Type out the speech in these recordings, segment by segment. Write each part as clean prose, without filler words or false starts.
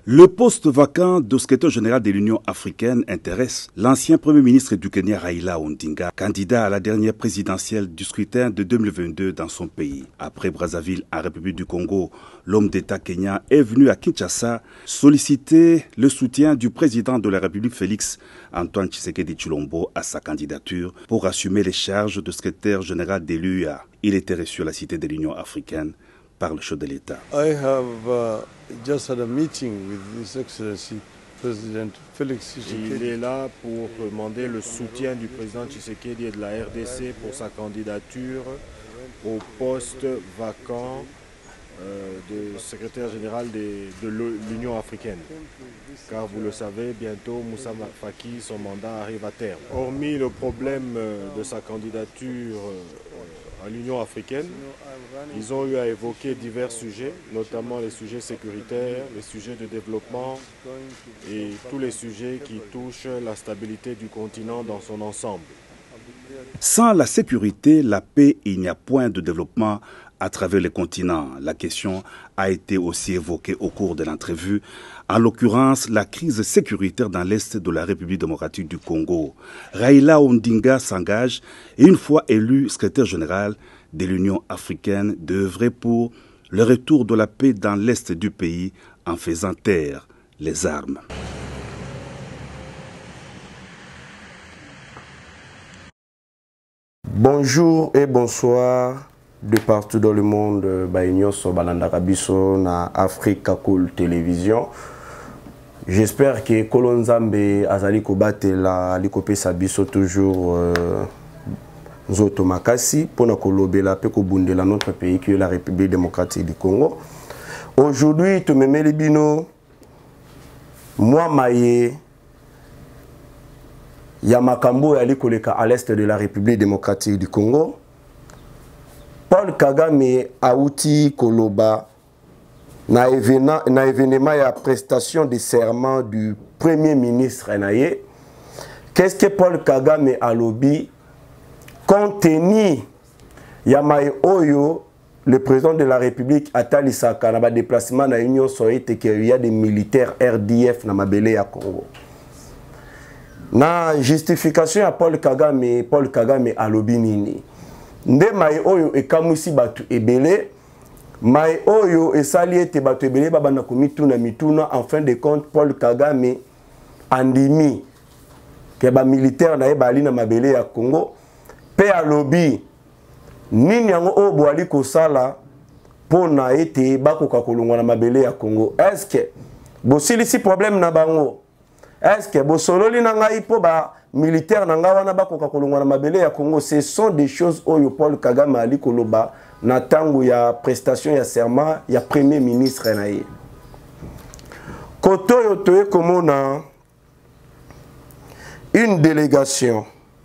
Le poste vacant de secrétaire général de l'Union africaine intéresse l'ancien Premier ministre du Kenya Raila Odinga, candidat à la dernière présidentielle du scrutin de 2022 dans son pays. Après Brazzaville, en République du Congo, l'homme d'État kenyan est venu à Kinshasa solliciter le soutien du président de la République Félix Antoine Tshisekedi Tshilombo à sa candidature pour assumer les charges de secrétaire général de l'UA. Il était reçu à la Cité de l'Union africaine par le chef de l'État. I have just had a meeting with His Excellency President Félix Tshisekedi. Il est là pour demander le soutien du président Tshisekedi et de la RDC pour sa candidature au poste vacant de secrétaire général de l'Union africaine. Car vous le savez, bientôt Moussa Faki, son mandat arrive à terme. Hormis le problème de sa candidature à l'Union africaine, ils ont eu à évoquer divers sujets, notamment les sujets sécuritaires, les sujets de développement et tous les sujets qui touchent la stabilité du continent dans son ensemble. Sans la sécurité, la paix, il n'y a point de développement à travers le continent. La question a été aussi évoquée au cours de l'entrevue, en l'occurrence la crise sécuritaire dans l'est de la République démocratique du Congo. Raila Odinga s'engage, et une fois élu secrétaire général de l'Union africaine, d'œuvrer pour le retour de la paix dans l'est du pays en faisant taire les armes. Bonjour et bonsoir de partout dans le monde. Baïnyo so balanda kabiso na Africa Cool Télévision. J'espère que Kolonzambe azali kobatela alikopesa biso toujours nzoto makasi pona kolobela pe kobundela notre pays qui est la République démocratique du Congo. Aujourd'hui, tu me mets les bino moi maye Yamakambo yali koleka à l'est de la République démocratique du Congo. Paul Kagame Aouti Koloba na événement ya prestation de serment du Premier ministre Naye. Qu'est-ce que Paul Kagame a lobby compte tenu Yamae Oyo, le président de la République Atali Saka na ba déplacement na Union Soviétique qu'il y a des militaires RDF na mabele ya Congo. Na justification ya Paul Kagame a lobby nini. Nde mai oyo ekamusi batu ebele, mai oyo esali ete batu ebele babanda komituna mituna. En fin de compte, Paul Kagame andimi ke ba militaire na ye bali na mabele ya Congo pe a lobby nini yango oyo boali kosala pona ete bakoka kolongwa na mabele ya Congo. Est-ce que bosilisi problème na bango? Est-ce que bosololi na ngai po ba militaire na nga wana bakoka kolongwa na mabele ya Congo? Ce sont des choses oyo Paul Kagame ali koloba na tango ya prestation ya serment ya premier ministre na ye. Koto yo toye komona une délégation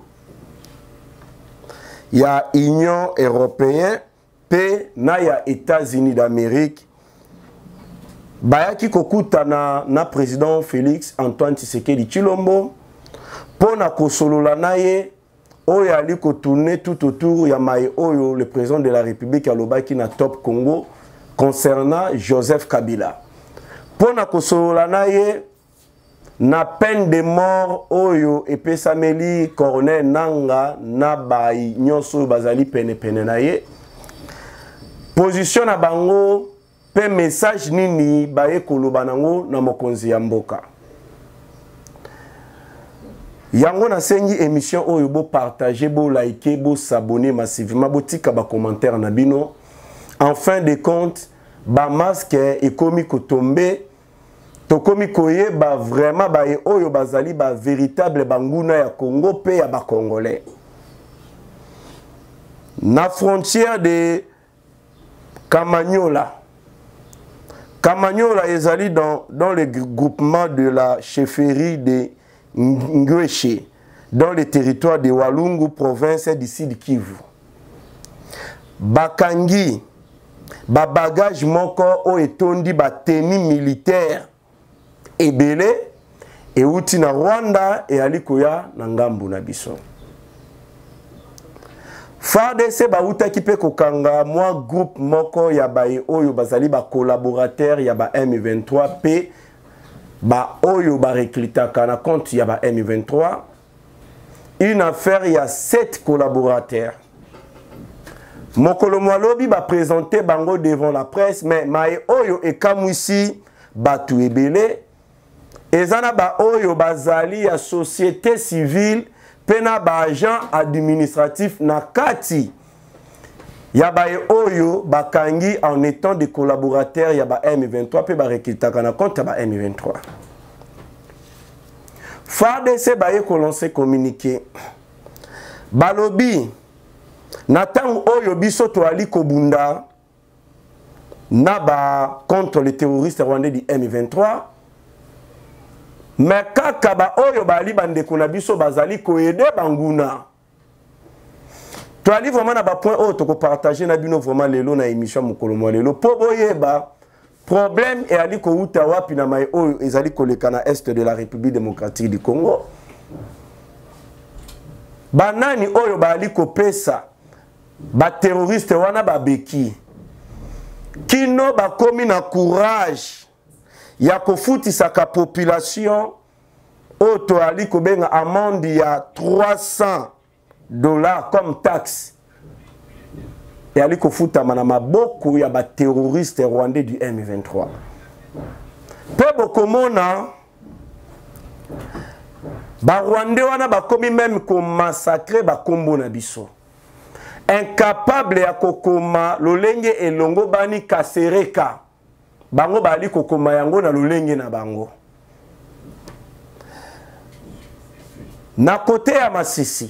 ya Union européenne pe na ya États-Unis d'Amérique bayaki kokutana na président Félix Antoine Tshisekedi Tshilombo pona kosolola na ye oyo ali kotourner tout autour ya mai oyo le président de la République alobaki na Top Congo concernant Joseph Kabila. Pona kosolola na ye na peine de mort oyo epesameli Colonel Nanga na bai nyonso bazali pene na ye. Position na bango pe message nini baye koloba nango na mokonzi ya mboka. Yango na sengi émission oyo bo partager, bo liker, bo s'abonner massivement, bo tika ba commentaire na bino. En fin de compte, ba masque e komi ko tomber, to komi koye ba vraiment ba e oyo bazali ba véritable banguna ya Congo pe ya ba congolais. Na frontière de Kamanyola. Kamanyola ezali dans le groupement de la chefferie de Ngweche, dans le territoire de Walungu, province d'ici de Kivu. Bakangi, ba bagage moko o etondi ba tenue militaire ebele e uti na Rwanda e alikoya na ngambu na biso. FARDC ba utaki pe kokanga mwa groupe moko ya bae oyo bazali ba collaborateur ya ba M23 pe ba oyo ba reclutaka na compte ya ba M23. Une affaire, il y a 7 collaborateurs. Mokolo Mwalobi va présenter bango devant la presse, mais Mae Oyo et Kamwisi batu ebele. Ezana ba Oyo bazali ya société civile, pena ba agent administratif na kati. Ya ba Oyo bakangi en étant des collaborateurs ya ba M23 pe ba rekitaka na compte ya ba M23. FARDC ba ye ko lancer communiqué. Balobi Natang Oyo biso to ali kobunda naba contre les terroristes rwandais du M23. Mais kaka ba Oyo bali bandeko na biso bazali ko aider banguna. To ali vraiment na ba point haut to ko partager na bino vraiment lelo na émission mokolo mo lelo po boyeba problème et ali ko uta wapi na mai Oyo ezali ko leka na est de la République démocratique du Congo. Banani Oyo bali ko pesa ba terroriste wana ba beki kino ba komi na courage ya kofutisa ka population oto ali ko benga amende ya $300 comme taxe et ali ko futa mana maboko ya ba terroriste rwandais du M23 pe bokomona ba rwandais wana ba komi même ko massacrer ba kombo na biso incapable ya kokoma lolenge elongo bani kasereka bango bali kokoma yango na lolenge na bango na côté ya Masisi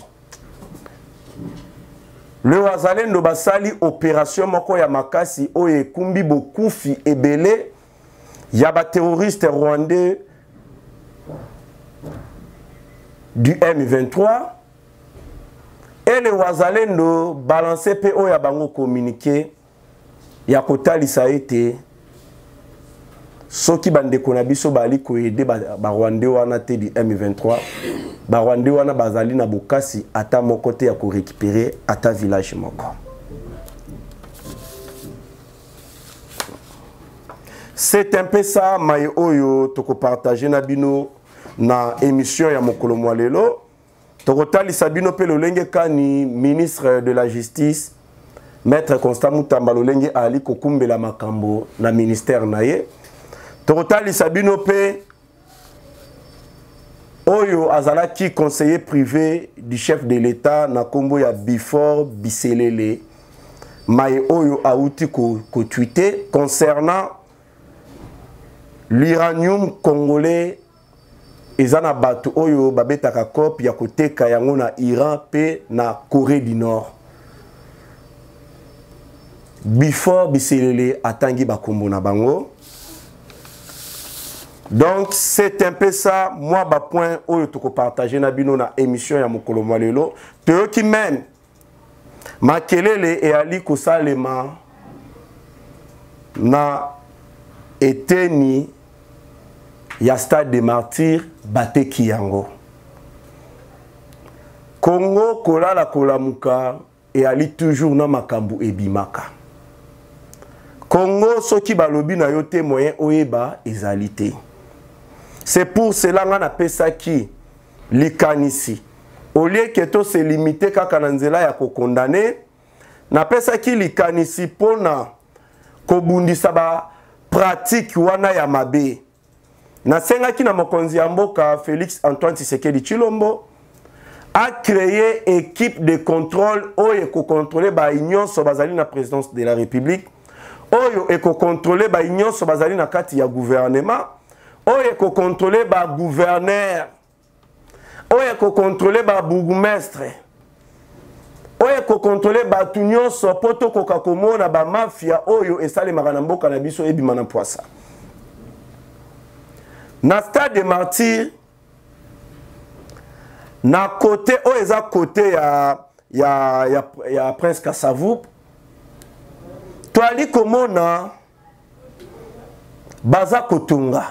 le wazalendo basali opération moko ya makasi oyo ekumbi bokufi ebele ya ba terroriste rwandais du M23. Et les wazalendo balancé pe oya bango communiqué ya kotalisa ete soki bandeko na biso bali ko aider ba Rwandais wana te di M23 ba Rwandais wana bazali na bokasi ata moko te ya ko récupérer ata village moko. C'est un peu ça mai oyo toko partager na bino na émission ya mokolo mwalelo. Tokotali Sabino pe lolenge kani ministre de la justice maître Constant Mutamba lolenge ali kokumbela makambo na ministère naye. Tokotali Sabino pe oyo azalaki conseiller privé du chef de l'État na kombo ya Bifor Biselele mai oyo auti ko tweeter concernant l'uranium congolais. Ezana batu oyo babetaka kop ya koteka yango na Iran pe na Corée du Nord. Before Biselele atangi bakombo na bango. Donc c'est un peu ça moi ba point oyo toko partager na bino na émission ya mokolo mwalelo. Te ki men makelele e ali kosalema na eteni ya stade des martyrs bateki yango. Congo kolala kolamuka et ali toujours na makambu ebimaka. Congo soki balobi na yo te moyen oyeba ezalité. C'est pour cela nga na pesa ki likanisi. Au lieu que to se limiter kaka na nzela ya ko condamner, na pesa ki likanisi pona kobundisa ba pratique wana ya mabe. Na senga ki na mokonzi ya mboka Félix Antoine Tshisekedi Tshilombo a créé équipe de contrôle oyo ko contrôler ba union so bazali na présidence de la République, oyo eko contrôler ba union so bazali na kati ya gouvernement, oyo eko contrôler ba gouverneur, oyo eko contrôler ba bourgmestre, oyo eko contrôler ba union so poto koka komona ba mafia oyo esalemaka na mboka na biso ebima na poisa. Na stade des martyrs, na côté o eza côté ya Prince Kasavu, toali komona baza kotunga.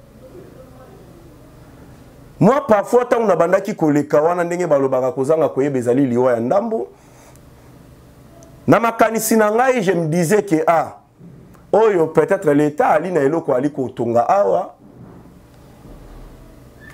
Moi parfois tant na bandaki koleka wana ndenge balobaka kozanga koyeba ezali liwa ya ndambo. Na makanisi na ngai je me disais que oyo peut-être l'État ali na eloko ali kotunga awa.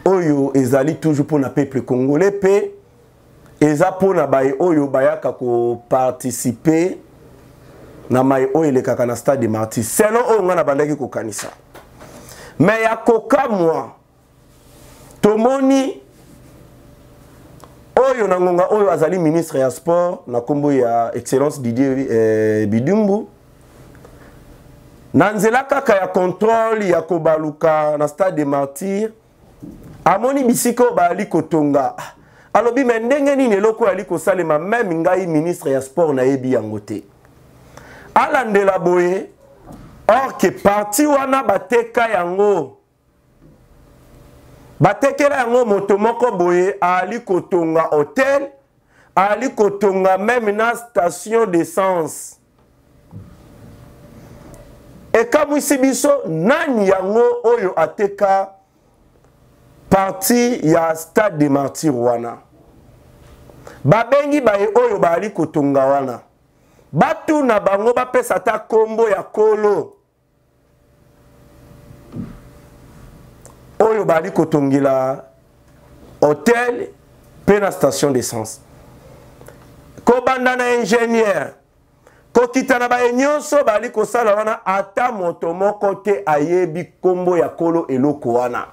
oyo ezali toujours pour le peuple congolais pe eza pour na baye oyo bayaka ko participer na mai oyo le kaka na stade de martyrs selon oyo nga na bandaki ko kanisa mais ya koka moi tomoni oyo na ngonga oyo azali ministre ya sport na kombo ya excellence Didier Bidumbu na nzela kaka ya contrôle ya kobaluka na stade de martyrs amoni bisiko bali kotonga alobi me ndenge nini eloko ali kosalema même ngai ministre ya sport na yebi yango te alandela boye or que parti wana bateka yango batekela yango moto moko boye ali kotonga hôtel ali kotonga même na station d'essence ekamwisi biso nani yango oyo ateka parti ya stade de martyrs wana babengi baye oyo bali kotonga wana batu na bango bapesa ta kombo ya kolo oyo bali kotongela hôtel pe na station d'essence kobanda na ingénieur kokita na baye nyonso bali kosala wana ata moto moko te ayebi kombo ya kolo eloko wana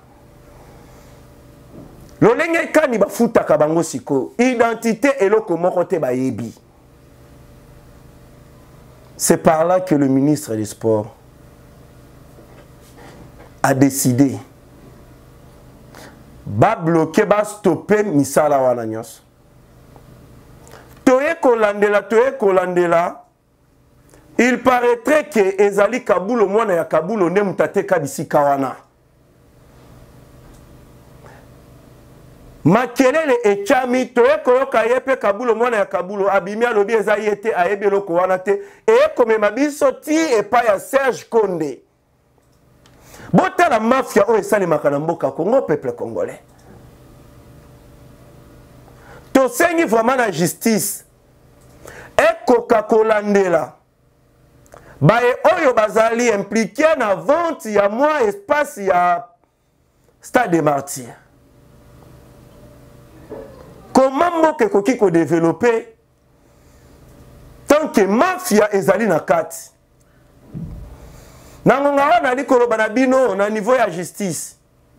lolenge kani bafutaka bango siko identité eloko moko te bayebi. C'est par là que le ministre des Sports a décidé ba bloquer, ba stopper misala wana nyos. Toye kolandela, il paraîtrait que ezali Kabulo mwana ya Kabulo ne mutateka bisika wana. Makelele echami toye koyoka yepe Kabulo mwana ya Kabulo abimi alobi eza yete ayebi loko wana te e komema biso ti epa ya Serge Konde. Bota la mafia o esali makana mboka Congo peuple congolais. To sengi vraiment la justice. E kolandela. Bae oyo bazali impliqué na vente ya moi espace ya Stade des Martyrs. Comment mboke koki ko développer tant que mafia ezali na kati. Nangonga wana liko loba na bino na niveau ya justice.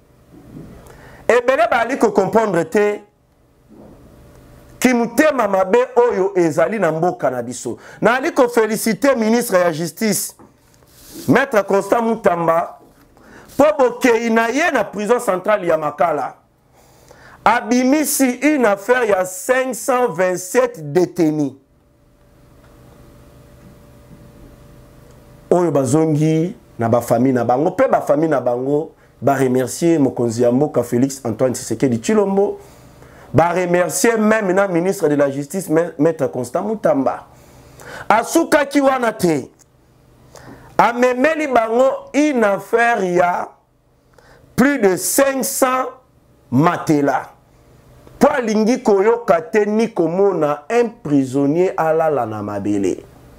Ebele ba liko comprendre te ki mutema mabe oyo ezali na mboka na biso. Na liko féliciter ministre ya justice Maître Constant Mutamba po boke inaye na prison centrale ya Makala. Abimisi une affaire, il y a 527 détenus. Oyo bazongi na ba famille na bango, pe ba famille na bango, ba remercier mokonzi ya mboka Félix Antoine Tshisekedi Tshilombo, ba remercier même na ministre de la justice Maître Constant Mutamba. Asuka ki wana te. Amemeli bango une affaire, il y a plus de 500 matela. Pour lingi koyo kate ni komona un prisonnier alala na mabele.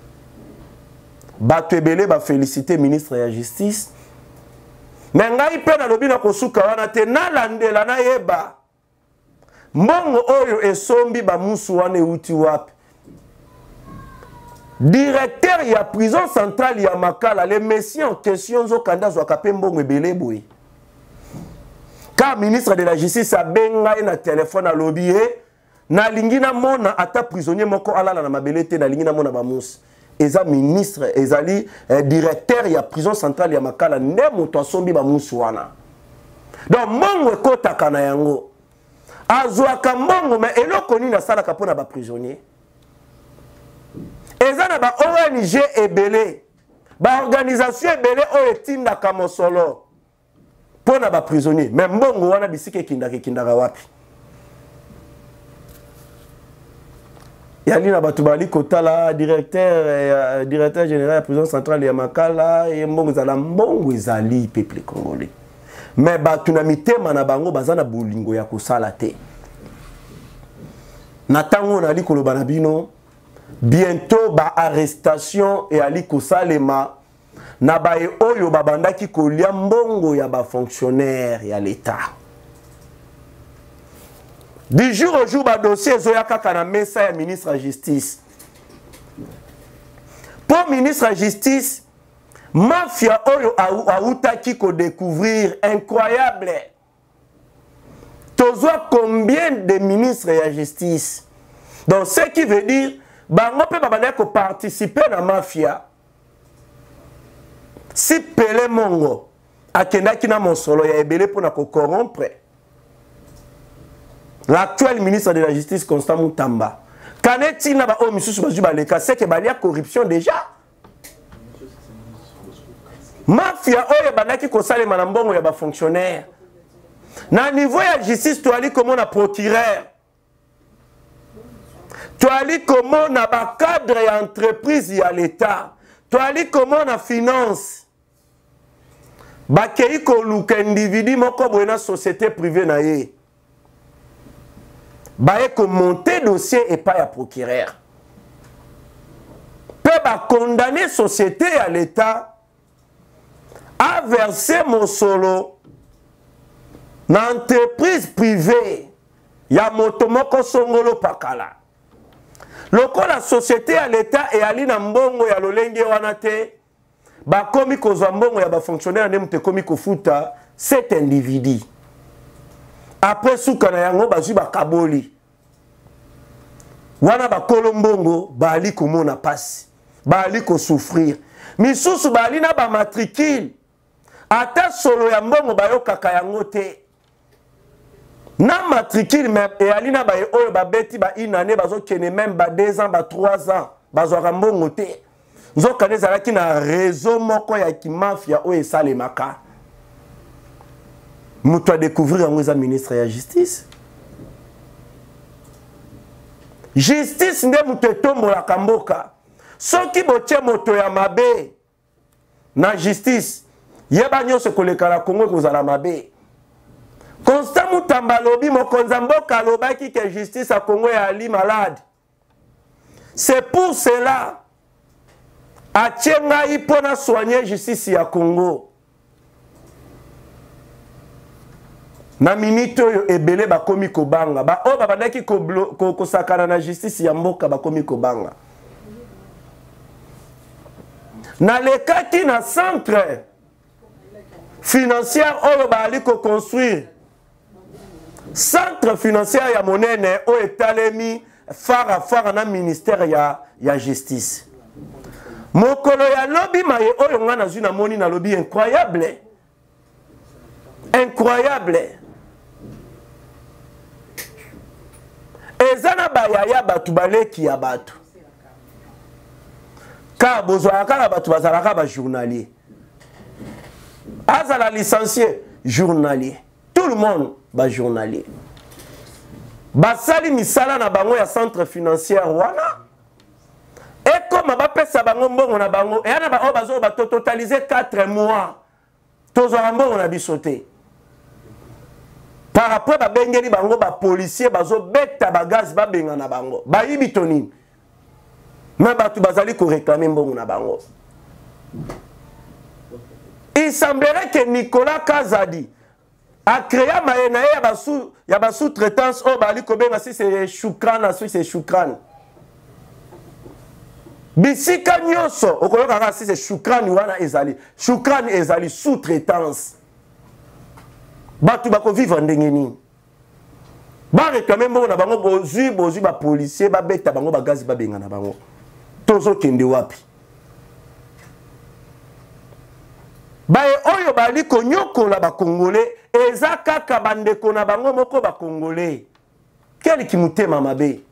Batebele ba féliciter ministre de la justice. Mais ngai pe na lobi na kosuka wana te na landela na yeba. Mbongo oyo esombi ba musu wana euti wapi. Directeur ya prison centrale ya Makala, les messieurs en question zo kanda zo kape mbongo ebele boy. Car ministre de la justice a benga na téléphone à lobby na lingina mona ata prisonnier moko alala na mabelete na lingina mona ba mus eza ministre ezali directeur ya prison centrale ya Makala nde moto asombi ba mus wana donc mongo ekotaka na yango azwaka mongo mais eloko nini asala kapona ba prisonnier eza na ba ONG ebele ba organisation ebele o etindaka mosolo pour na prisonnier mais mbongo wana bisike kindaka wapi yali na batu bali kotala directeur général de prison centrale ya Makala et mbongo za mbongo ezali peuple congolais mais batu na mitema na bango bazana bolingo ya kosala te na tango na li koloba na bino bientôt ba arrestation et ali kosalema na bae oyo babandaki kolia mbongo ya ba fonctionnaire ya l'État. Du jour au jour, le dossier est na mesa ya ministre de la Justice. Pour ministre de la Justice, mafia oyo aoutaki ko découvrir incroyable. Tozoa combien de ministres de la Justice? Donc ce qui veut dire, bango pe babana ko participer na mafia. Si Pele Mongo akendaki na mosolo ya ebele pour na ko corrompre. L'actuel ministre de la Justice, Constant Moutamba, quand est-il là-bas, oh, monsieur, c'est qu'il y a corruption déjà. Mafia, oh, il y a qui sale manambongo, il y a fonctionnaire. Na niveau de la justice, tu as dit comment on a procureur. Tu as dit comment on a cadre et entreprise, il y a l'État. Tu as dit comment on a finance. Bakei ko luka individu, moko boena société privée na ye. Baye ko monter dossier et pas à procureur. Peut condamner société à l'État à verser mon solo dans l'entreprise privée. Ya motomoko songolo pakala. Loko la société à l'État et ali na mbongo ya lolenge wanate. Ba komi ko mbongo ya ba fonctionnaire ndemte komi ko futa cet individu. Après soukana yango bazui ba kaboli. Wana ba kolombongo ba ali ko mona passe. Ba ali ko souffrir. Misusu ba ali na ba matricule. Ata solo ya mbongo ba yo kaka yango te. Na matricule même et ali na ba oyo ba beti ba inane bazo kene même ba 2 ans ba 3 ans bazo rambongo te. Zo kaneza ki na réseau moko ya ki mafia o esale maka. Mutu a découvrir un ministre de la Justice. Justice nde mutu tombo la kamboka. Soki botie moto ya mabe na justice. Yeba nyonso koleka la Congo kozala mabe. Constant Moutamba lobi mokonza mboka lobaki que justice à Congo ya ali malade. C'est pour cela atienga ipona soigner justice ya Congo. Na minute oyo ebele bakomi kobanga ba o babandaki ko sakana na justice ya mboka bakomi kobanga na lekaki na centre financier oyo bali ko construire centre financier ya monene o etalemi fara na ministère ya justice mokolo ya lobi maye oyo ngana zuna moni na lobi incroyable ezana bayaya batu baleki ya batu ka bozwa kala batu bazalaka ba journalier azala licencié journalier tout le monde ba journalier basali misala na bango ya centre financier wana et comme ba pesa bango mbongo na bango et ana ba o bazo ba totaliser 4 mois tozwa mbongo na bisoté. Par rapport à bengeli bango ba policier bazo beta ba gaz ba benga na bango ba yibitoni mais batu bazali ko réclamer mbongo na bango. Il semblerait que Nicolas Kazadi a créé maena ya ba sous-traitance o bali ko benga si c'est Choukran si c'est Choukran bisika nyoso okoyoka si c'est Choukran wana ezali Choukran ezali sous-traitance. Batu bako vivre ndenge nini ba réclamer mbongo na bango bozui ba policier ba beta bango ba gaz ba benga na bango tozo kende wapi ba oyo bali ko nyokola ba congolais eza kaka bandeko na bango moko ba congolais quel ki mutema mabe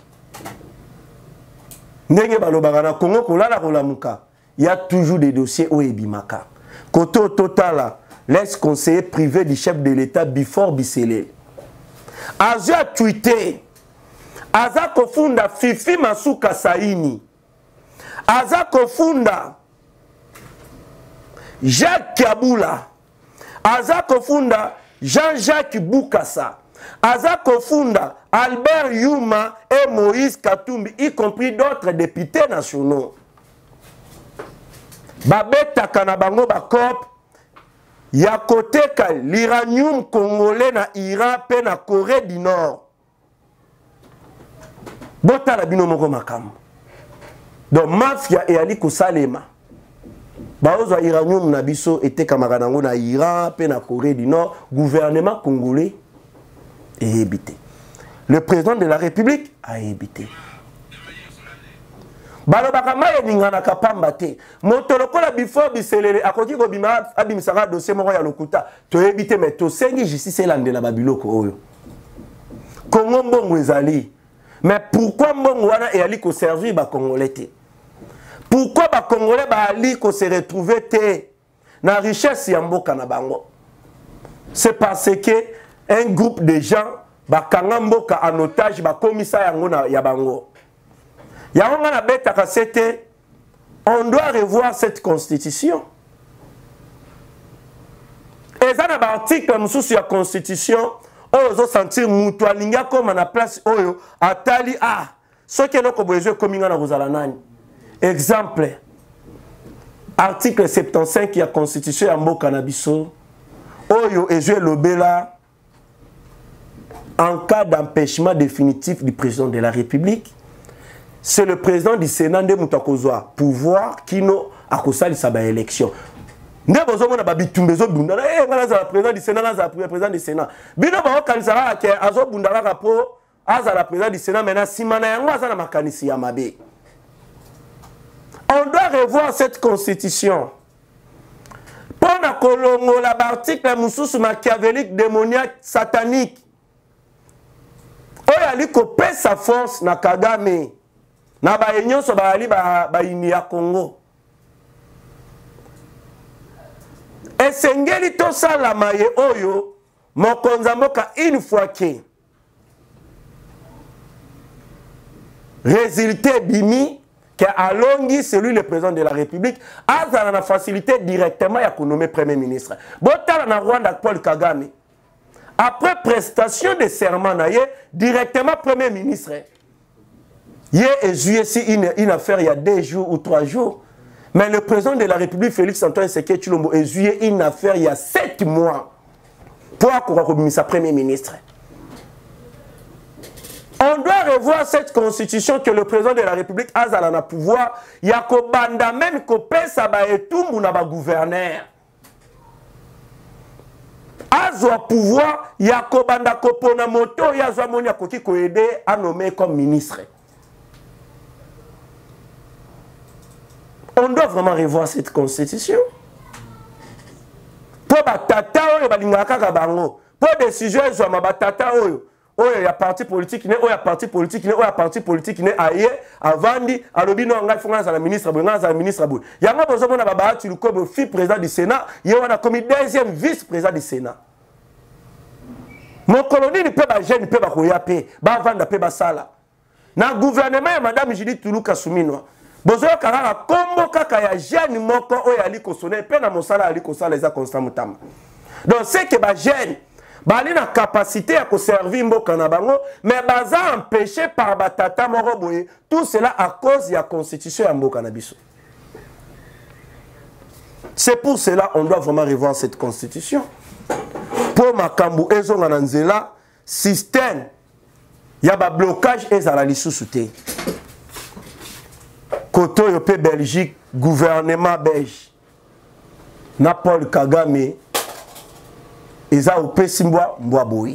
ndenge balobaka na Congo kolala kolamuka il y a toujours des dossiers o ebimaka koto totala l'ex-conseiller privé du chef de l'État Bifor Bissele. Aza tweeté. Aza kofunda Fifi Masuka Saini. Aza kofunda Jacques Kabula. Aza kofunda Jean-Jacques Boukassa. Aza kofunda Albert Yuma et Moïse Katumbi, y compris d'autres députés nationaux. Babeta Kanabango Bakop. Ya côté l'uranium congolais na Iran pe na Corée du Nord. bota la bino moko makam donc mafia et ali kosalema baozo iranium na biso était camarade ngo na Iran pe na Corée du Nord gouvernement congolais et habité le président de la République a habité balobaka maye ningana kapamba te moto lokola bifo biselele akoki ko bima abimisaka dossier moko ya lokuta to habité mais to sengi justice elandela babiloko oyo Congo mbongo ezali mais pourquoi mbongo wana e ali ko servir ba congolais te pourquoi ba congolais ba ali ko se retrouver te na richesse ya mboka na bango c'est parce que un groupe de gens ba kanga mboka en otage ba komisa yango na ya bango ya on a bête à c'était on doit revoir cette constitution et ça na ba article mususu ya constitution ozo sentir mutu alinga comme na place oyo atali ce que nous besoin comme na rozala nani exemple article 75 ya constitution ya mboka na biso oyo ezwe lobela en cas d'empêchement définitif du président de la République c'est le président du Sénat de mutakozwa pouvoir kino akosalisa ba élection nde bozomona ba bitumbezo bunda ngana za président du Sénat za président du Sénat bino ba okanisaka ke azo bunda ka po aza la président du Sénat maintenant simana yango aza na makanisi ya mabe. On doit revoir cette constitution. Pour la Colongo, l'article Moussous machiavélique, démoniaque, satanique. Oya li kopé sa force na Kagame. Na ba union so ba ali ba inia Congo. Et sengeli to sala maye oyo mokonza mboka une fois que résultat bimi que alongi celui le président de la République a la facilité directement à nommer premier ministre. Botala na Rwanda Paul Kagame après prestation de serment na ye directement premier ministre. Hier et juillet si une affaire il y a 2 jours ou 3 jours. Mais le président de la République Félix Antoine Tshisekedi Tshilombo est juillet une affaire il y a 7 mois pour accompagner sa premier ministre. On doit revoir cette constitution que le président de la République a le pouvoir. Il y a banda même qu'on pèse et tout le monde gouverneur. A pouvoir, il y a banda kopona moto, il y a monia koki ko aider à nommer comme ministre. On doit vraiment revoir cette constitution. Pour batata oyo balingaka ka bango, pour décision zo ma batata oyo. Il y a parti politique, il y a parti politique, il y a parti politique, il y a Avandi, Alobino, il y a ministre, il y a ministre. Il y a un président du Sénat, il y a comme deuxième vice-président du Sénat. Mon colonie ne peut pas gêner, ne peut pas koyaper, vendre pe basala. Na gouvernement madame Judith Toulouka Soumino. Bozo karara kombo kaka ya jeune moko oyo ali kosone pe na mosala ali kosala les constant mutama. Donc c'est que ba jeune bali na capacité à servir mboka na bango mais baza empêché par batata moko boye tout cela à cause de la constitution ya mboka na biso. C'est pour cela on doit vraiment revoir cette constitution. Pour makambu ezonga na nzela système ya ba blocage ezala lisusu te. Koto yo pe Belgique gouvernement belge na Paul Kagame Eza au Pessimbois Mboaboui.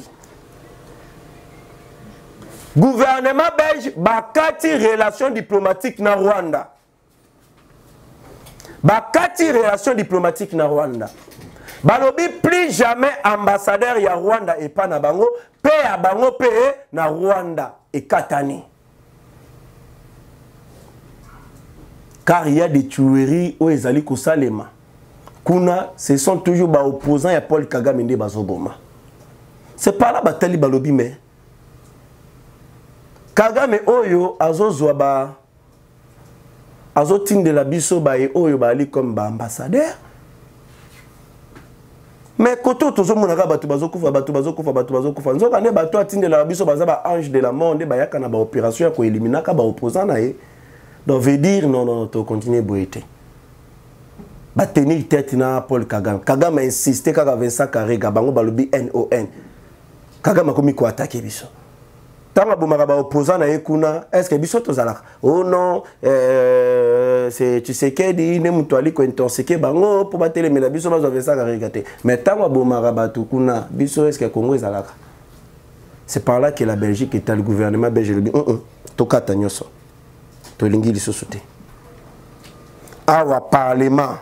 Gouvernement belge bakati relation diplomatique na Rwanda. Bakati relation diplomatique na Rwanda. Balobi plus jamais ambassadeur ya Rwanda et pas na bango, pe ya bango pe na Rwanda et Katani. Car il y a des tueries où ezali kosalema. Kuna, ce sont toujours les opposants à Paul Kagame et Bazoboma. C'est pas là batali balobi mais Kagame oyo azozwa ba azotin de la biso ba e oyo ba ali comme ba ambassadeur. Mais koto tozomona ka batu bazokufa nzoka ne batu atin de la biso baza ba ange de la mort ba yaka na ba opération ko éliminer ka ba opposant na e. Donc veut dire non to continuer boité. Ba tenir tête na Paul Kagame. Kagame a insisté kaka Vincent Karega bango balobi NON. Kagame a komi ko attaquer biso. tant que opposant na ekuna, est-ce que biso tozalaka? Oh non, c'est tu sais que dit ne mutuali ko intoxiqué bango pour batele mais biso bazo faire ça regarder. Mais tant que bomara kuna, biso est-ce que Congo ezalaka? C'est par là que la Belgique est le gouvernement belge le dit tokata nyoso. To lingi liso soute. Awa parlement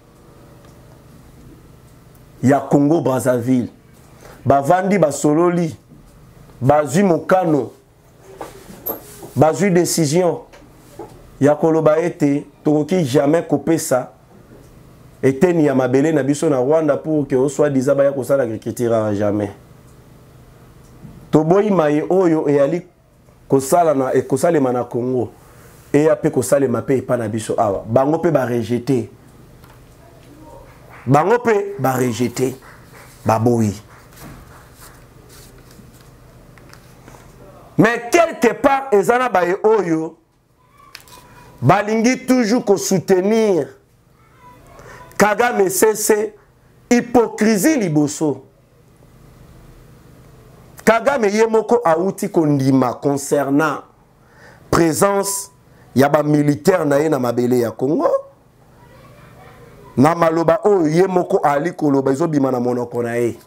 ya Congo Brazzaville. Bavandi basololi. Bazu mokano. Bazu décision. Ya koloba ete tokoki jamais couper ça. Ete ni ya mabele na biso na Rwanda pour que soit disaba ya kosala agriculture jamais. Toboyi maye oyo eyali kosala na ekosalema na Congo. Et après kosalema pe pa na biso awa. Bango pe ba rejeter. Bango pe ba rejeter. Baboui. Mais quelque part, ezana baye oyo, balingi toujours ko soutenir Kagame cesse hypocrisie liboso. Kagame yemoko auti kondima concernant présence yaba militaire na ye na mabele ya Congo. Na maloba oyo yemoko ali koloba ezobima na monoko na ye.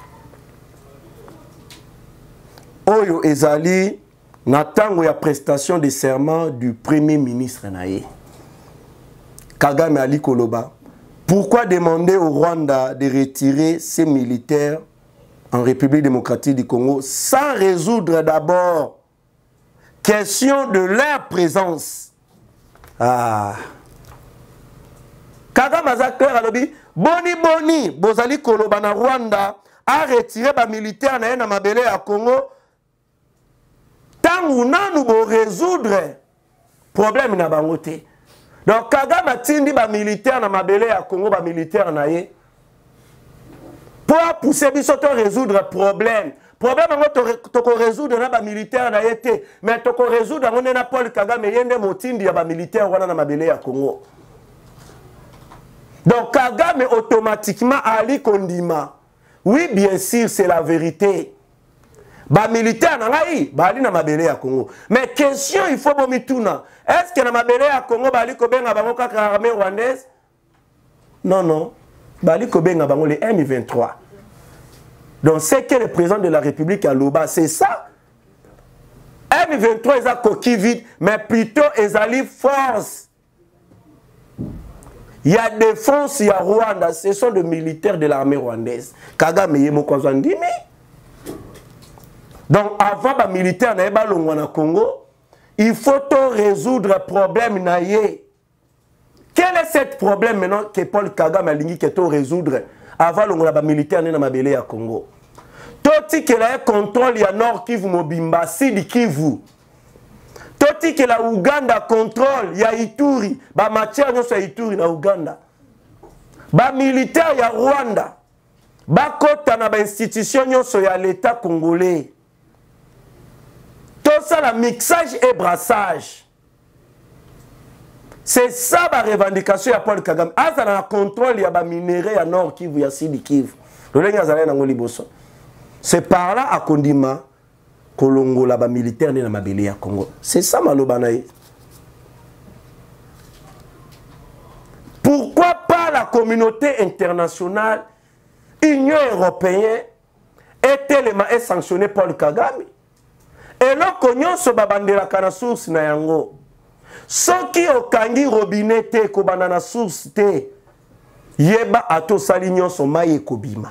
Oyo ezali na tango ya prestation de serment du premier ministre naye. Kagame Ali Koloba. Pourquoi demander au Rwanda de retirer ses militaires en République démocratique du Congo sans résoudre d'abord question de leur présence? Ah. Kagame Azakler alobi boni bozali Koloba na Rwanda a retiré ba militaire na mabele ya Congo. Tant ou non nous résoudre problème na bangote. Donc Kagame tindi ba militaire na mabele ya Congo ba militaire na ye. Pour pousser biso to résoudre problème. Problème ngo to résoudre na ba militaire na ye te, mais to résoudre ngo na Paul Kagame yende motindi ya ba militaire wana na mabele ya Congo. Donc Kagame automatiquement ali kondima. Oui, bien sûr, c'est la vérité. Ba militaire na ngai bali na mabele ya Congo. Mais question il faut bomituna. Est-ce que na mabele ya Congo bali ko benga bango kaka armée rwandaise? Non. Bali ko benga bango les M23. Donc c'est que le président de la République à Loba, c'est ça. M23 ils a coquille vide, mais plutôt ils allaient force. Il y a défense, il y a Rwanda, ce sont des militaires de l'armée rwandaise. Kagame yemoko zandimi. Donc avant les militaires na Congo, il faut résoudre le problème naye. Quel est ce problème maintenant que Paul Kagame a dit que résoudre avant les militaires na mabele ya Congo? Toti que la contrôle ya Nord Kivu Mobimba, Sud Kivu. Toti que la Uganda contrôle ya Ituri, ba matière nyonso ya Ituri na Uganda. Ba militaire ya Rwanda, ba kota na ba institution nyonso ya l'État congolais. Tout ça, le mixage et brassage. C'est ça la revendication de Paul Kagame. Ah, ça a le contrôle, il y a des minéraux à Nord Kivu, il y a Sud Kivu. C'est par là à Kondima que l'on a des militaires dans la Mabele à Congo. C'est ça, Malobanaï. Pourquoi pas la communauté internationale, Union européenne, est sanctionnée Paul Kagame? Et là, qu'on se babandela kana source na yango. Soki okangi robinet te ko banana source te. Yeba ato salignon so maye kobima.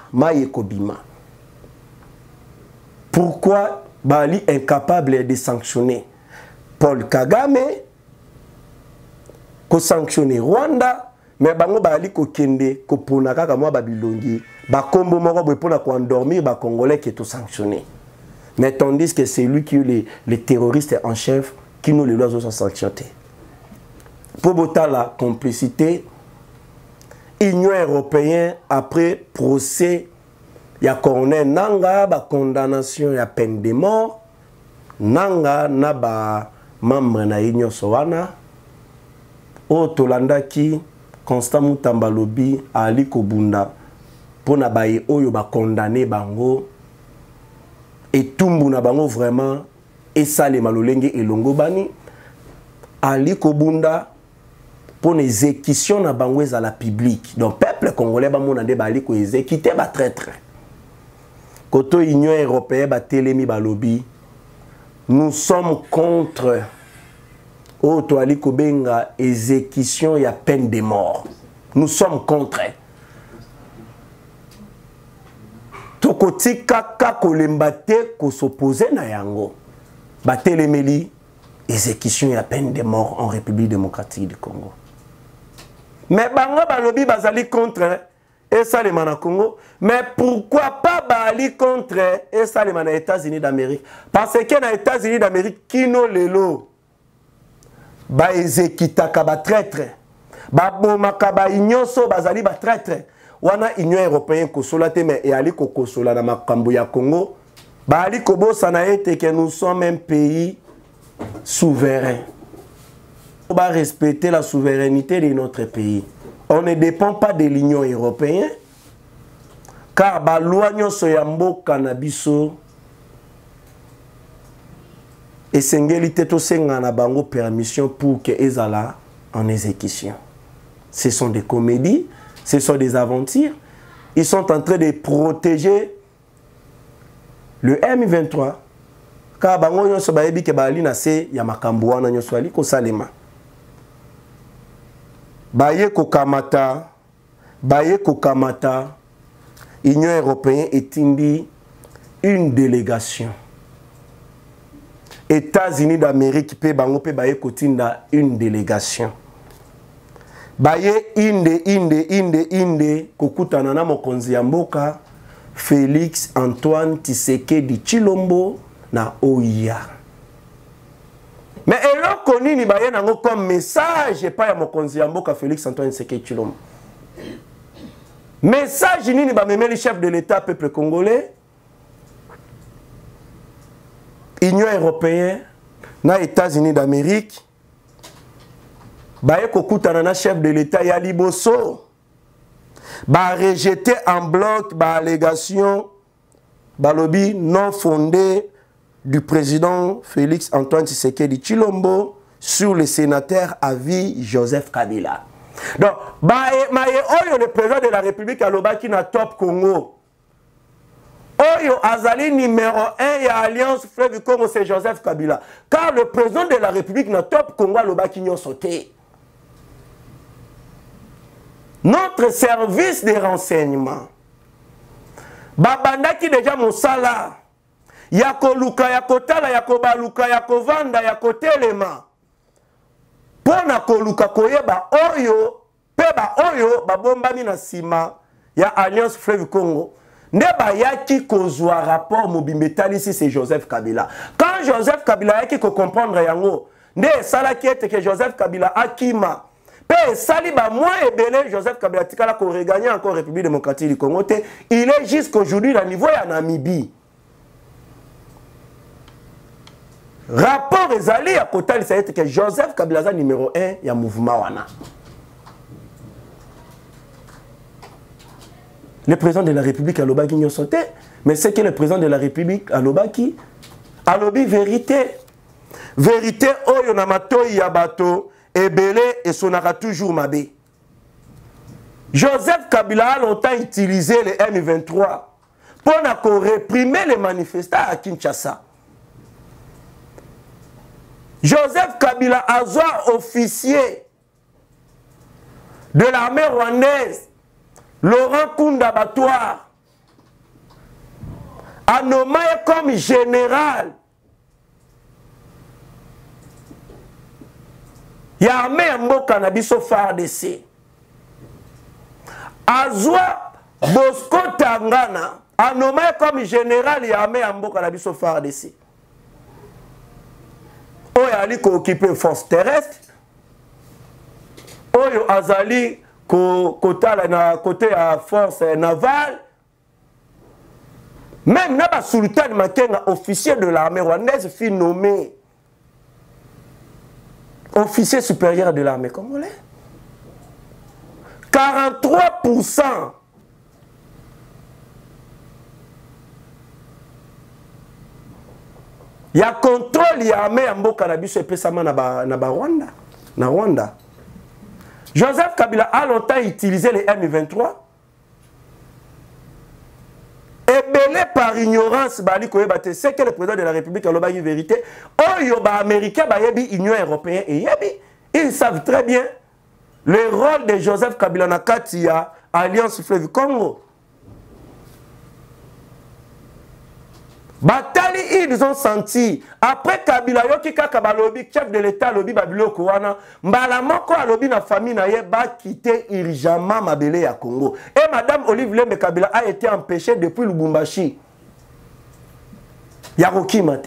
Pourquoi Bali incapable de sanctionner Paul Kagame, ko sanctionner Rwanda, mais bango Bali ko kende ko pona kaka mwa babilongi, ba kombo moko bo pona ko endormir ba congolais qui to sanctionner. Mais tandis que c'est lui qui est les terroristes en chef qui nous les lois sont sanctionnés. Pour botter la complicité, Union européenne après procès, il y a colonel Nanga, ba condamnation, il y a peine de mort. Nanga na ba membre na Union Sowana. O Tolanda qui Constant Mutamba Lobi Ali Kobunda pour na baye oyo ba condamné bango. Et tout le monde vraiment et salema lolenge elongo bani ali kobunda pour l'exécution na bango à la publique. Donc peuple congolais ba mona de bali ko exécuter ba traître. Koto Union européenne ba telemi ba lobby. Nous sommes contre auto ali ko benga exécution ya peine de mort. Nous sommes contre. Tokotika ka kolembate ko s'opposer na yango. Ba telemeli exécution ya peine de mort en République démocratique du Congo. Mais bango balobi bazali contre et ça les mana Congo. Mais pourquoi pas bali contre et ça les mana États-Unis d'Amérique? Parce que na États-Unis d'Amérique kino lelo ba ezekitaka ba traître. Ba bomaka ba inyoso bazali ba traître. Wana Union européenne ko solate mais et ali ko kosola na makambo ya Congo. Ba ali ko bosana ete que nous sommes un pays souverain. On va respecter la souveraineté de notre pays. On ne dépend pas de l'Union européenne. Car ba loi nyonso ya mboka na biso esengeli te tosenga na bango permission pour que ezala en exécution. Ce sont des comédies, ce sont des aventures. Ils sont en train de protéger le M23. Car bango nyonso bayebi ke bali na se ya makambo wana nyonso ali ko salema. Baye kokamata, Union européenne etindi une délégation. États-Unis d'Amérique pe bango pe baye kotinda une délégation. Baye inde kokutana na mokonzi ya mboka Félix Antoine Tshisekedi Tshilombo na OIA. Mais eloko nini baye nango comme message pas ya mokonzi ya mboka Félix Antoine Tshisekedi Tshilombo. Message nini ba memeli chef de l'État peuple congolais, Union européenne na États-Unis d'Amérique baye kokutana na chef de l'État ya liboso ba rejeter en bloc ba allégation balobi non fondée du président Félix Antoine Tshisekedi Tshilombo sur le sénateur à vie Joseph Kabila. Donc, le président de la République alobaki na top Congo. Oyo azali numéro 1 et Alliance Fleuve Congo, c'est Joseph Kabila. Car le président de la République na top Congo alobaki nyo sauté. Notre service de renseignement babandaki déjà mosala yako luka yako tala yako baluka yako vanda yako telema pona koluka koyeba oyo peba oyo babombami na sima ya Alliance Fleuve Congo nde bayaki kozwa rapport mobimbetali ici c'est Joseph Kabila. Quand Joseph Kabila yaki ko comprendre yango nde salaki ete que Joseph Kabila akima pe sali ba moins ebele Joseph Kabila tikala ko regagner encore République démocratique du Congo te il est jusqu'aujourd'hui à niveau ya Namibie. Rapport ezali à côté il s'agit que Joseph Kabila numéro 1 ya mouvement wana. Le président de la République a lobaki nyo sauté, mais c'est que le président de la République a lobaki a lobby vérité. Vérité oyo na matoi ya bato ebele et sonara toujours mabe. Joseph Kabila a longtemps utilisé le M23 pour réprimer les manifestants à Kinshasa. Joseph Kabila Azwa, officier de l'armée rwandaise, Laurent Kunda Batoire, a nommé comme général. Il y a armée en Mboka Nabiso FARDC. Azwa Bosco Tangana a nommé comme général et armée en Mboka Nabiso FARDC. Oyo ali ko occuper force terrestre. Oyo azali ko kotala na côté à force navale. Même Naba Sultan Makenga, officier de l'armée rwandaise, fut nommé officier supérieur de l'armée congolaise. 43% Il y a contrôle, il y a armée en mboka na biso epesama na Rwanda. Na Rwanda. Joseph Kabila a longtemps utilisé les M23. Et belé par ignorance, c'est que le président de la République a une vérité. Oh, les Américains, l'Union européenne, ils savent très bien le rôle de Joseph Kabila Nakati à Alliance Fleuve Congo. Batali, ils ont senti. Après Kabila, yoki kaka balobi, chef de l'État, lobi babilo kouana, mbalamoko a lobi na famille na ye, ba quitter urgemment Mabele à Congo. Et Madame Olive Lembe Kabila a été empêchée depuis Lubumbashi. Yaroki Mate.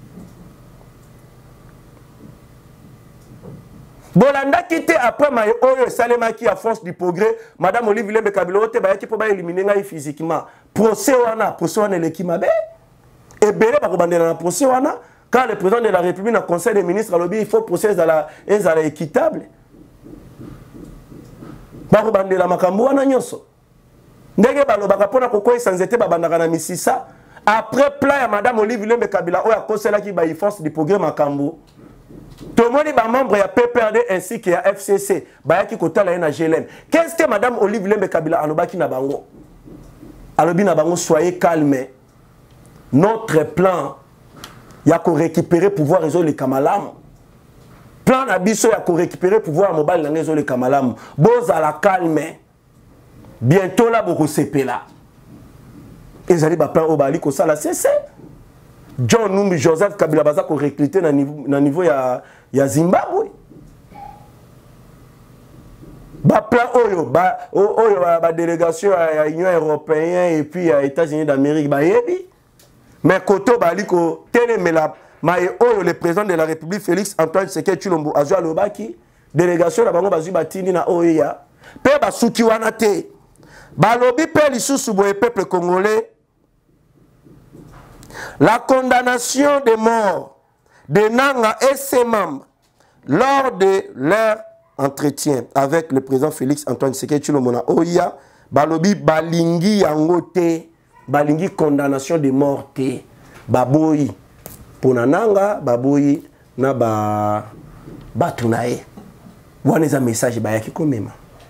Bolanda quitté après Maye Oyo Salema qui à force du progrès, Madame Olive Lembe Kabila, ote ba yaki po ba éliminer ngai physiquement. Procès wana l'équimabe. Et belé dans procès quand le président de la République dans le Conseil des ministres a lobby, il faut procès équitable. Barobande la makambo wana nyonso. Ndenge balobaka pona kokoi sans été babandaka na misisa. Après plan ya Madame Olive Lembe Kabila oya kosela ki ba force du progrès makambo. Tout le monde est membre ya PPRD ainsi que ya FCC. Ba ki kotala na GLM. Qu'est-ce que Madame Olive Lembe Kabila alobaki na bango? Alobi na bango soyez calme. Notre plan, il y a qu'on récupérer pouvoir résoudre les kamalam. Plan d'abisso, il y a qu'on récupérer pouvoir mobile dans résoudre les kamalam. Boz à la calme. Bientôt là, beaucoup c'est là. Et ils allaient plan au bali, ça la cessé. John Numbi Joseph Kabila Baza qu'on recruté dans niveau ya Zimbabwe. Plan oyo, délégation à l'Union européenne et puis à États-Unis d'Amérique, mais Koto Baliko, Télémela, le président de la République, Félix Antoine Tshisekedi Tshilombo, Azua Lobaki, délégation, la bango bazu batini na OEA, pe basuki wana te, balobi pe lisusu boye peuple congolais, la condamnation des morts de Nanga et ses membres lors de leur entretien avec le président Félix Antoine Tshisekedi Tshilombo na OEA, balobi balingi yango te. Balingi condamnation de mort te baboyi ponananga baboyi na batunae wana za message bayaki komema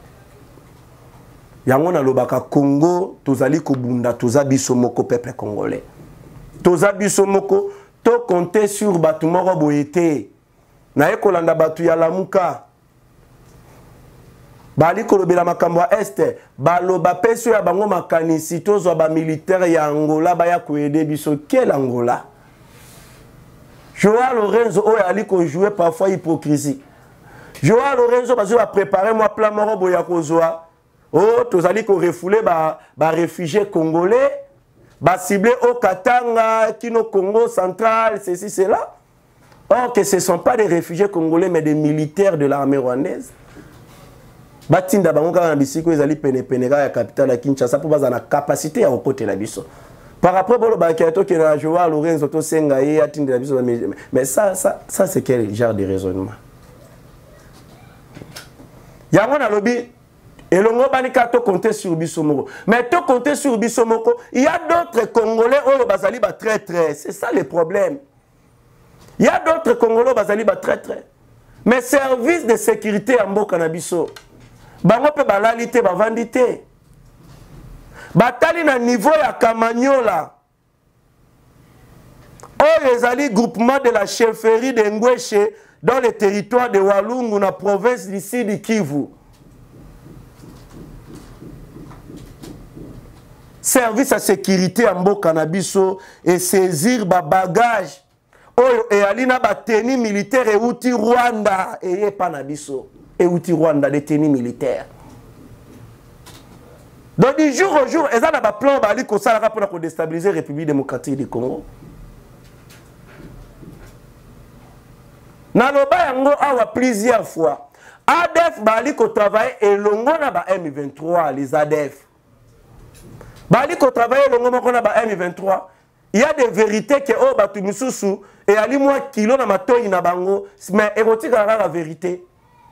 yango na lobaka Congo tozali kobunda toza biso moko peuple congolais toza biso moko to compter sur batu moko boyete na ekolanda batu ya lamuka bali kolobela makambo ya este baloba peso ya bango makanisi tozwa ba militaire ya Angola baya koyede biso quel Angola Joao Lorenzo oyo ali ko jouer parfois hypocrisie Joao Lorenzo bazo ba préparer moi plan moko boya kozwa oh tozali ko refouler ba réfugiés congolais ba cibler au Katanga kino Congo central ceci cela or que ce sont pas des réfugiés congolais mais des militaires de l'armée rwandaise. Batinda bango kaka na bisiko ezali pene ya capitale ya Kinshasa pour baza na capacité ya kokote la biso. Par après bolo ba kato ke na Joao Lorenzo to senga ye atinda la biso mais ça c'est quel genre de raisonnement? Yango na lobi elongo bani ka to compter sur biso moko. Mais to compter sur biso moko, il y a d'autres Congolais oyo bazali ba très, c'est ça le problème. Il y a d'autres Congolais bazali ba très. Mais service de sécurité en mboka na biso bango pe balali te bavandi te batali na niveau ya Kamanyola oyo ezali groupement de la chefferie de Ngweshe dans le territoire de Walungu na province d'ici de Kivu. Service à sécurité en mboka na biso et saisir ba bagage oyo e alina ba tenue militaire et outil Rwanda et pas na biso. Et outil Rwanda des tenues militaires. Donc du jour au jour, ils ont un plan pour déstabiliser la République démocratique du Congo. Naloba yango awa plusieurs fois. ADF bali ko travailler et longo na ba M23 les ADF. Bali ko travailler longo moko na ba M23. Il y a des vérités que oh batu misusu et ali moi kilo na matoyi na bango mais érotika la vérité.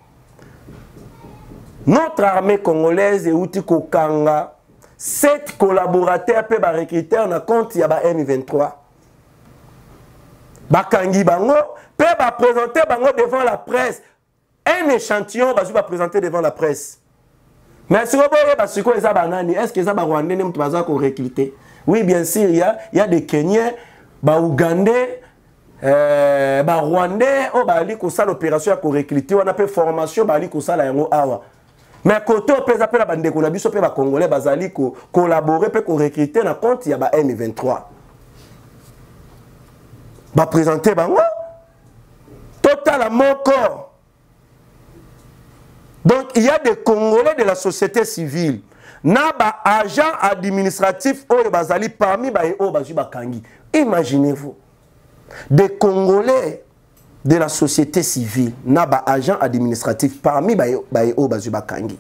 Notre armée congolaise est outil kokanga 7 collaborateurs pe ba recruter na compte ya ba M23. bakangi bango pe ba présenter bango devant la presse. Un échantillon va présenter devant la presse. Mais si vous voyez, parce que les banani, est-ce que les Rwandais n'ont pas recruter? Oui, bien sûr, il y a des Kenyans, des Ougandais, des Rwandais, qui ont l'opération pour recruter, on appelle formation, qui ont awa. Mais quand on peut appeler la bande de Konabis, on peut Congolais, qui collaborer, pour recruter, dans compte, il y a M23. Va présenter bango totalement corps. Donc il y a des Congolais de la société civile, na ba agent administratif oyo bazali parmi ba o bazu bakangi. Imaginez-vous des Congolais de la société civile, na ba agent administratif parmi ba o bazu bakangi.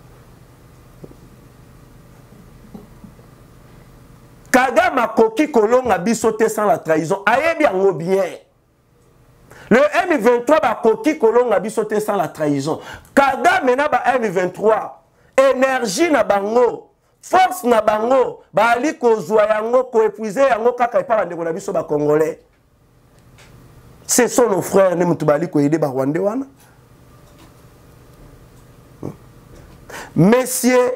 Kagame koki kolonga biso te sans la trahison. Ayebi yango bien. Le M23 ba koki kolonga biso te sans la trahison. Kagame na ba M23 énergie na bango, force na bango, ba ali kozwa yango ko épuiser yango kaka epa ndeko na biso ba congolais. Ce sont nos frères ne mutu bali ko aider ba Rwandais wana. Monsieur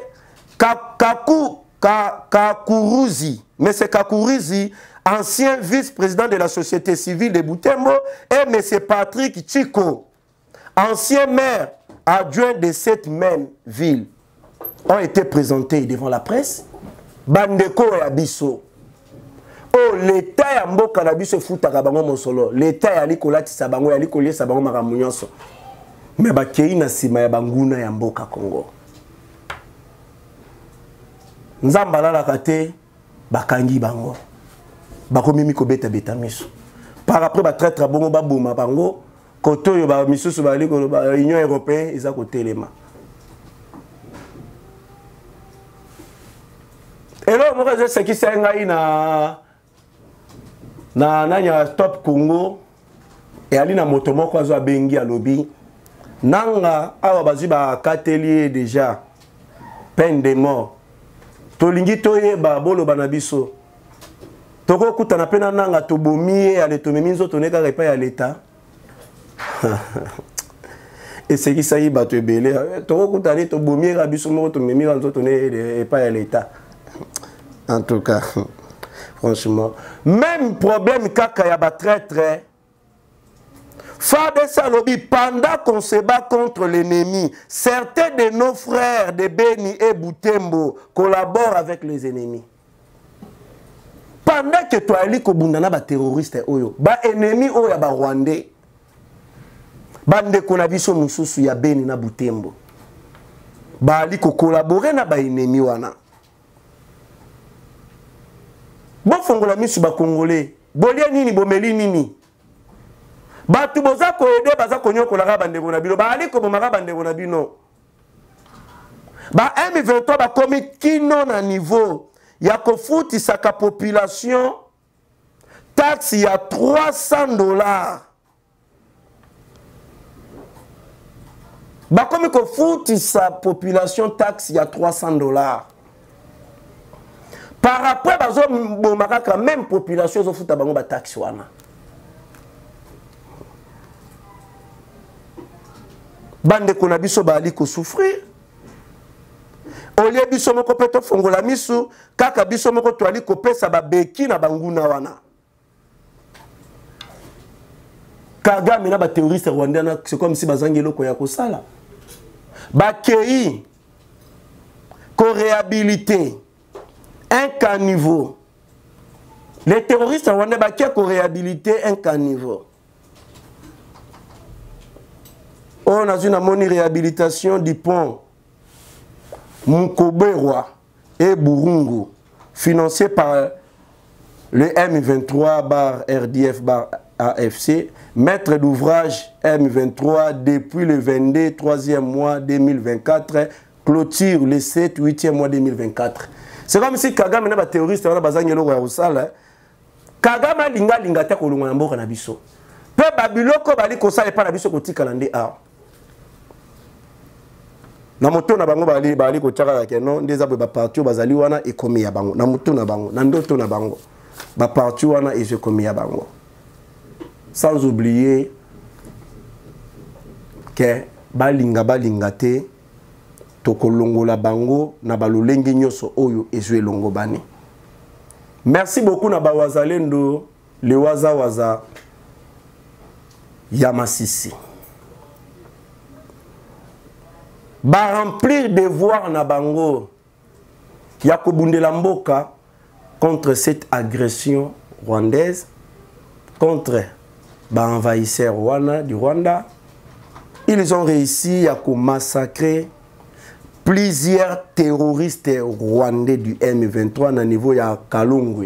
Kakuruzi, Monsieur Kakuruzi, ancien vice-président de la société civile de Butembo, et M. Patrick Chico, ancien maire adjoint de cette même ville, ont été présentés devant la presse. Bandeko et Abisso. Oh, l'État ya mboka na biso futaka bango mosolo. L'État ya likolatisa bango ya likolesa bango makamu nyonso. Mais bakei na sima ya banguna ya mboka Congo. Nzamba lalaka te bakangi bango. Bakomi ko beta beta miso. Par après ba traître bongo ba boma bango koto yo ba misusu ba liko ba Union européenne isa ko telema. Et là moi je sais qui c'est ngai na nanya Stop Congo et ali na moto moko azo bengi a lobby nanga awa bazi ba katelier déjà peine de mort. Tolingi toye ba bolo bana biso. Toko kutana pena nanga tobomiye ale tomeminzo toneka repa ya l'état. Et c'est qui ça y bato ebele. Toko kutana tobomiye ka biso moko tomemira nzo toneka repa ya l'état. En tout cas, franchement, même problème kaka ya ba traître. Fabe Salobi, pendant qu'on se bat contre l'ennemi, certains de nos frères de Beni et Butembo collaborent avec les ennemis. Pendant que tu as dit que Bundana ba terroriste oyo, ba ennemi oyo ba Rwandais, bande konabiso mususu ya Beni na Butembo, ba ali ko collaborer na ba ennemi wana. Bon fongola misu ba Congolais, bolia nini bomeli nini? Batu boza ko aider baza konyo ko la bande na bino, ba ali ko bomaka bande na bino. Ba M23 ba komi kino na niveau ya kofuti saka population taxe ya $300. Ba komi kofuti sa population taxe ya $300. Par après bazo bomaka même population zo futa bango ba taxe wana. Bande kona biso ba ali ko souffrir. Olie biso moko peto fongola misu kaka biso moko to ali ko pesa ba beki na banguna wana. Kagame na ba terroriste rwandais c'est comme si bazangelo ko ya ko sala. Ba kei ko réhabiliter un caniveau. Les terroristes rwandais ba kei ko réhabiliter un caniveau. On a une amoni réhabilitation du pont Mukoberwa et Burungu, financé par le M23 bar RDF bar AFC, maître d'ouvrage M23 depuis le 22 3e mois 2024, clôture le 7 8e mois 2024. C'est comme si Kagame n'a pas terroriste, on a besoin de l'eau. Kagame linga linga te kolonga na mboka na biso. Pe babiloko bali kosala pa na biso kotika lande a. Na moto na bango bali ko tshaka ke non ndeza ba parti bazali wana ekomi ya bango na moto na bango na ndoto na bango ba parti wana ezo komi ya bango. sans oublier que balinga te tokolongola bango na balolenge nyoso oyo ezwe longo bani. Merci beaucoup na bawazalendo le waza ya Masisi. Ba remplir devoir na bango ya kobundela mboka contre cette agression rwandaise, contre ba envahisseur du Rwanda. Ils ont réussi à massacrer plusieurs terroristes rwandais du M23 na niveau ya Kalongwe.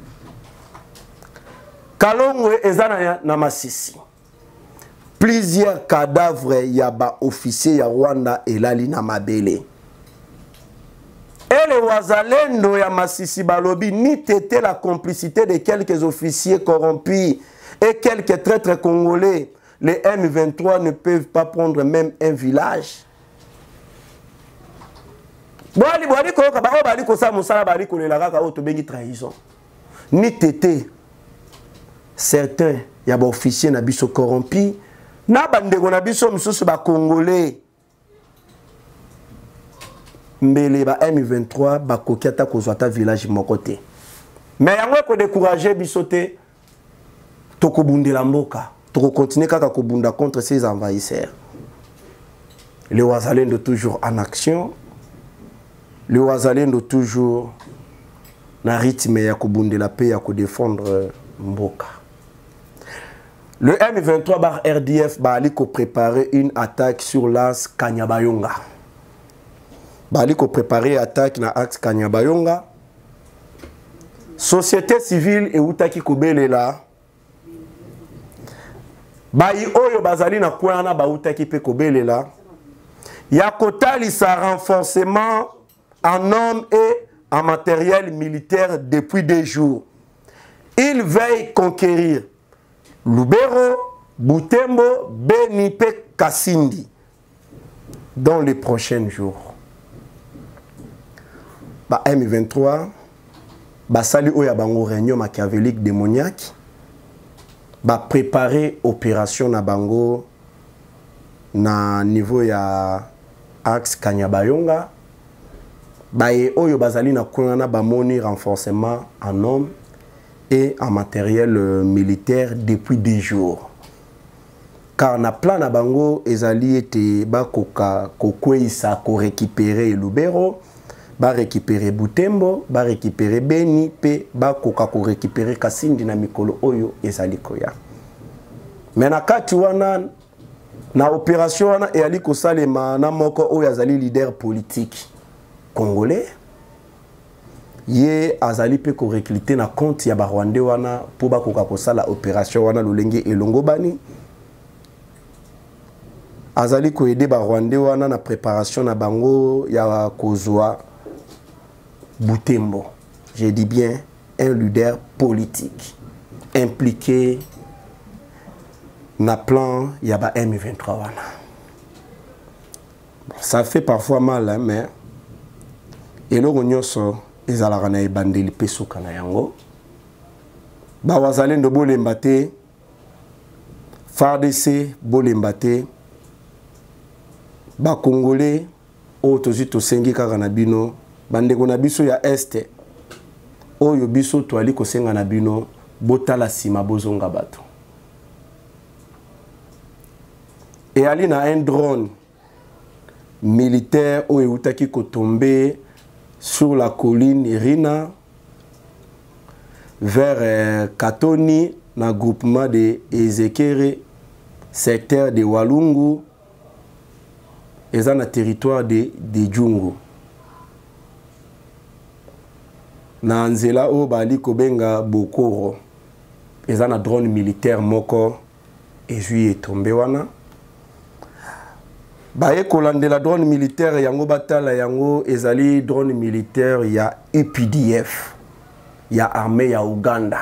Kalongwe ezana na Masisi. Plusieurs cadavres ya ba officiers ya Rwanda elali na mabele. Et les wazalendo ya Masisi balobi ni tete la complicité de quelques officiers corrompus et quelques traîtres congolais. Les M23 ne peuvent pas prendre même un village. Ni tete certains ya ba officiers na biso corrompus na bandeko na biso misusu ba congolais mbele ba M23 ba kokiata kozwata village mokote. Mais yango ko décourager biso te tokobundela mboka. Pour continuer à kobunda contre ces envahisseurs. Le wazalendo toujours en action. Le wazalendo toujours na rythme ya kobunda la paix, ya défendre mboka. Le M23 bar RDF bali ko préparer une attaque sur l'Axe Kanyabayonga. Bali ko préparer attaque na axe Kanyabayonga. Société civile et utaki kobelela. Bayi oyo bazali na kwana bautaki pe kobelela ya kotali sa renforcement en hommes et en matériel militaire depuis 2 jours. Il veille conquérir Lubero, Butembo, Beni pe Kasindi dans les prochains jours. Ba M23 basali oya bango réunion machiavélique démoniaque. Ba préparer opération na bango na niveau ya axe Kanyabayonga. Ba e oyo bazali na kuna ba moni renforcement en hommes et en matériel militaire depuis 2 jours. Car na plan na bango ezali ete ba koka kokweisa ko récupérer Lubero, ba récupérer Butembo, ba récupérer Beni pe ba koka ko récupérer Kasindi na mikolo oyo ezali koya. Mais na kati wana na opération wana ezali kosalema na moko oyo azali leader politique congolais. Ye azali pe ko recruter na compte ya ba Rwandais wana po ba koka kosala opération wana lolenge elongo bani. Azali ko aider ba Rwandais wana na préparation na bango ya kozwa Butembo. Je dis bien un leader politique impliqué na plan yaba M23 wana. Ça fait parfois mal hein, mais eloko nyonso ezalaka na ebandeli pesuka na yango. Ba wazalendo bolemba te, FARDC bolemba te, ba Congolais oyo tozi tosengi kaka na bino bandeko na biso ya este oyo biso toali kosenga na bino botala sima bozonga bato. Et ali na un drone militaire oyo utaki kotombe sur la colline Rina vers Katoni na groupement de Ezekere secteur de Walungu eza na territoire de Djungu. Na nzela o bali kobenga Bokoro eza na drone militaire moko ezui etombe wana. Baye kolandela drone militaire yango batala yango ezali drone militaire ya UPDF ya armée ya Uganda.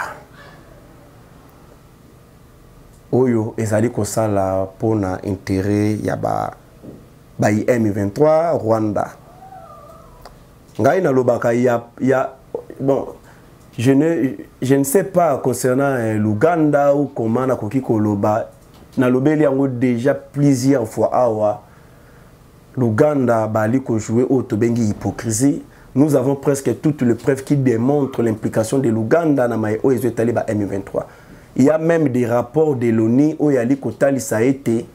Oyo ezali kosala pona intérêt ya ba M23 Rwanda. Ngai na lobaka ya bon je ne sais pas concernant l'Ouganda ou comment na koki koloba na lobeli yango déjà plusieurs fois awa l'Ouganda bali ko jouer au tobengi hypocrisie. Nous avons presque toutes les preuves qui démontrent l'implication de l'Ouganda dans les M23. Il y a même des rapports de l'ONU où il y a Kotali ça a été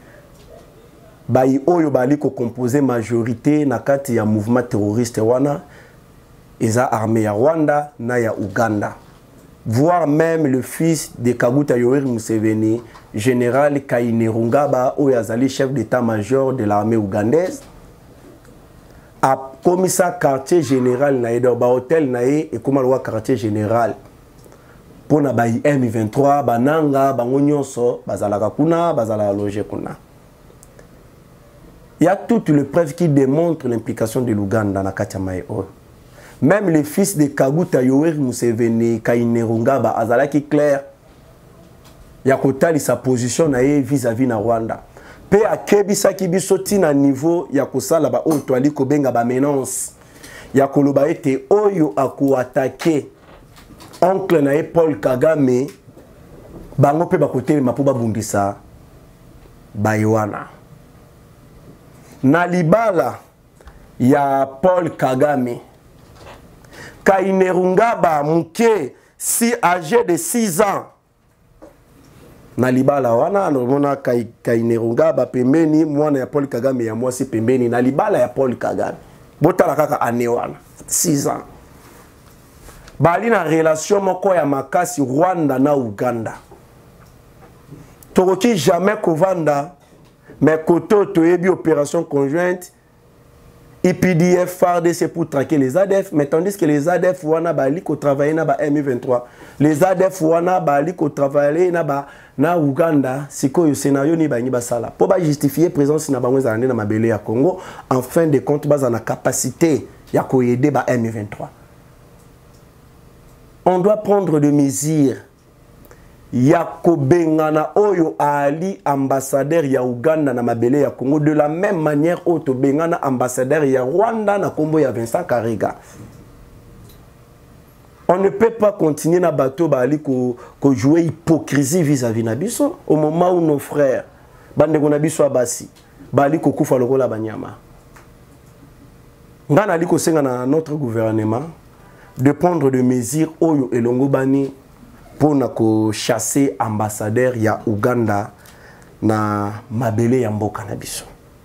composé majorité na kati ya mouvement terroriste wana eza armée ya Rwanda na ya Ouganda. Voire même le fils de Kaguta Yoweri Museveni, général Kainerugaba, où yazali chef d'état-major de l'armée ougandaise. A commissaire quartier général nae do ba hôtel nae et comme le quartier général pour na ba M23 bananga bango nyonso bazalaka kuna bazala loger kuna. Il y a toutes les preuves qui démontrent l'implication de l'Ouganda dans Katia Maïo. Même les fils de Kaguta Yoweri Museveni Kainerugaba azalaki clair ya kotali sa position nae vis-à-vis na Rwanda. Pe akebisa kibiso tina niveau ya kosala ba oyo toali kobenga ba menace ya koloba ete oyo aku attaquer oncle na Paul Kagame bango pe bakotelema po babundisa bayoana na libala ya Paul Kagame Kainerugaba muke si âgé de 6 ans na libala wana nomona Kainerugaba pembeni mwana ya Paul Kagame ya mwasi pembeni na libala ya Paul Kagame botala kaka ane wana 6 ans bali na relation moko ya makasi Rwanda na Uganda tokoki jamais kovanda mais koto toyebi opération conjointe IPDF FARDC pour traquer les ADF, mais tandis que les ADF wana bali ko travailler na ba M23, les ADF wana bali ko travailler na Uganda, sikoyo scénario ni bangi basala. Pour ba justifier présence na bango zalande na mabele ya Congo, en fin de compte baza na capacité ya ko aider ba M23. On doit prendre des mesures. Yako bengana oyo ali ambassadeur ya Uganda na mabele ya Congo de la même manière oto bengana ambassadeur ya Rwanda na kombo ya Vincent Karega. On ne peut pas continuer na bateau bali ko jouer hypocrisie vis-à-vis na biso au moment où nos frères bande ko na biso abasi bali ko kufa lokola banyama. Ngana ali ko senga na notre gouvernement de prendre des mesures oyo elongo bani pour na chasser ambassadeur ya Uganda na mabele ya mboka na biso.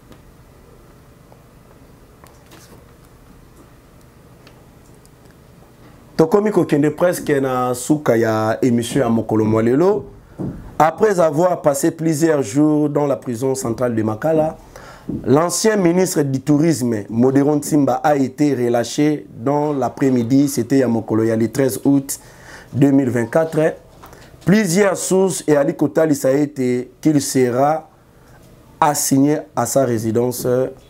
Tokomi kokende presque na suka ya émission ya Mokolo Mwalelo. Après avoir passé plusieurs jours dans la prison centrale de Makala, l'ancien ministre du Tourisme, Modéron Tsimba, a été relâché dans l'après-midi, c'était à Mokolo, le 13 août 2024. Plusieurs sources et Ali Kotali ça a été qu'il sera assigné à sa résidence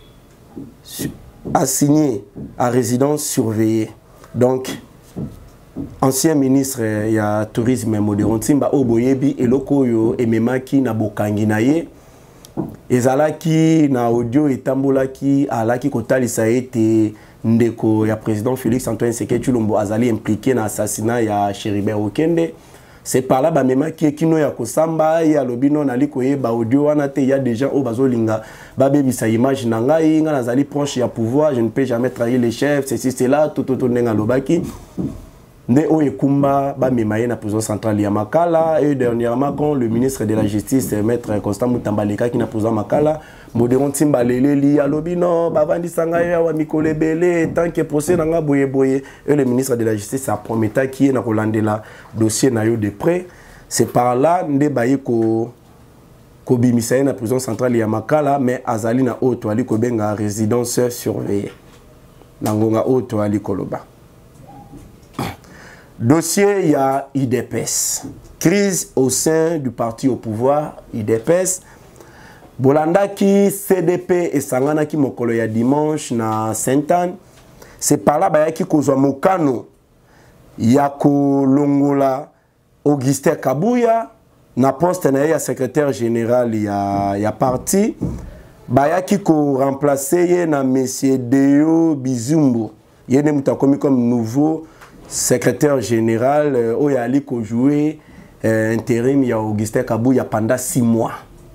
surveillée. Donc ancien ministre il y a tourisme Modéron Tsimba Oboyebi et Lokoyo et Memaki na bokangi na ye ezalaki na audio etambolaki alaki Kotali ça a été ndeko ya président Félix Antoine Tshisekedi Tshilombo azali impliqué na assassinat ya Cheribert Okende. C'est par là Memaki kino ya kosamba ya lobino nali koyeba audio wana te ya des gens au bazolinga babebisa image na ngai nga nazali proche ya pouvoir, je ne peux jamais trahir les chefs, ceci cela tout nenga lobaki nde o ekumba bamemaye na prison centrale ya Makala. Et dernièrement quand le ministre de la justice maître Constant Mutambaleka qui na prison Makala Modéron Tsimba leleli alobino bavandisa ngai ya mikolo ebele tant que procès nanga boye boye. Et le ministre de la justice a promis qui na kolandela dossier na yo de près. C'est par là nde baye ko bimisa na prison centrale ya Makala, mais azali na oto ali ko benga résidence surveillée nangonga oto ali koloba. Dossier, il y a IDPS. Crise au sein du parti au pouvoir, IDPS. Bolanda qui CDP et Sangana qui mokolo ya dimanche na Sainte-Anne. C'est par là baya qui kozwa mokano ya kolongola Augustin Kabuya na poste na ya secrétaire général ya parti. Baya qui ko remplacer na monsieur Deo Bizumbu. Yene mutakomi comme nouveau secrétaire général oyo ali ko jouer intérim ya Augustin Kabuya pendant 6 mois.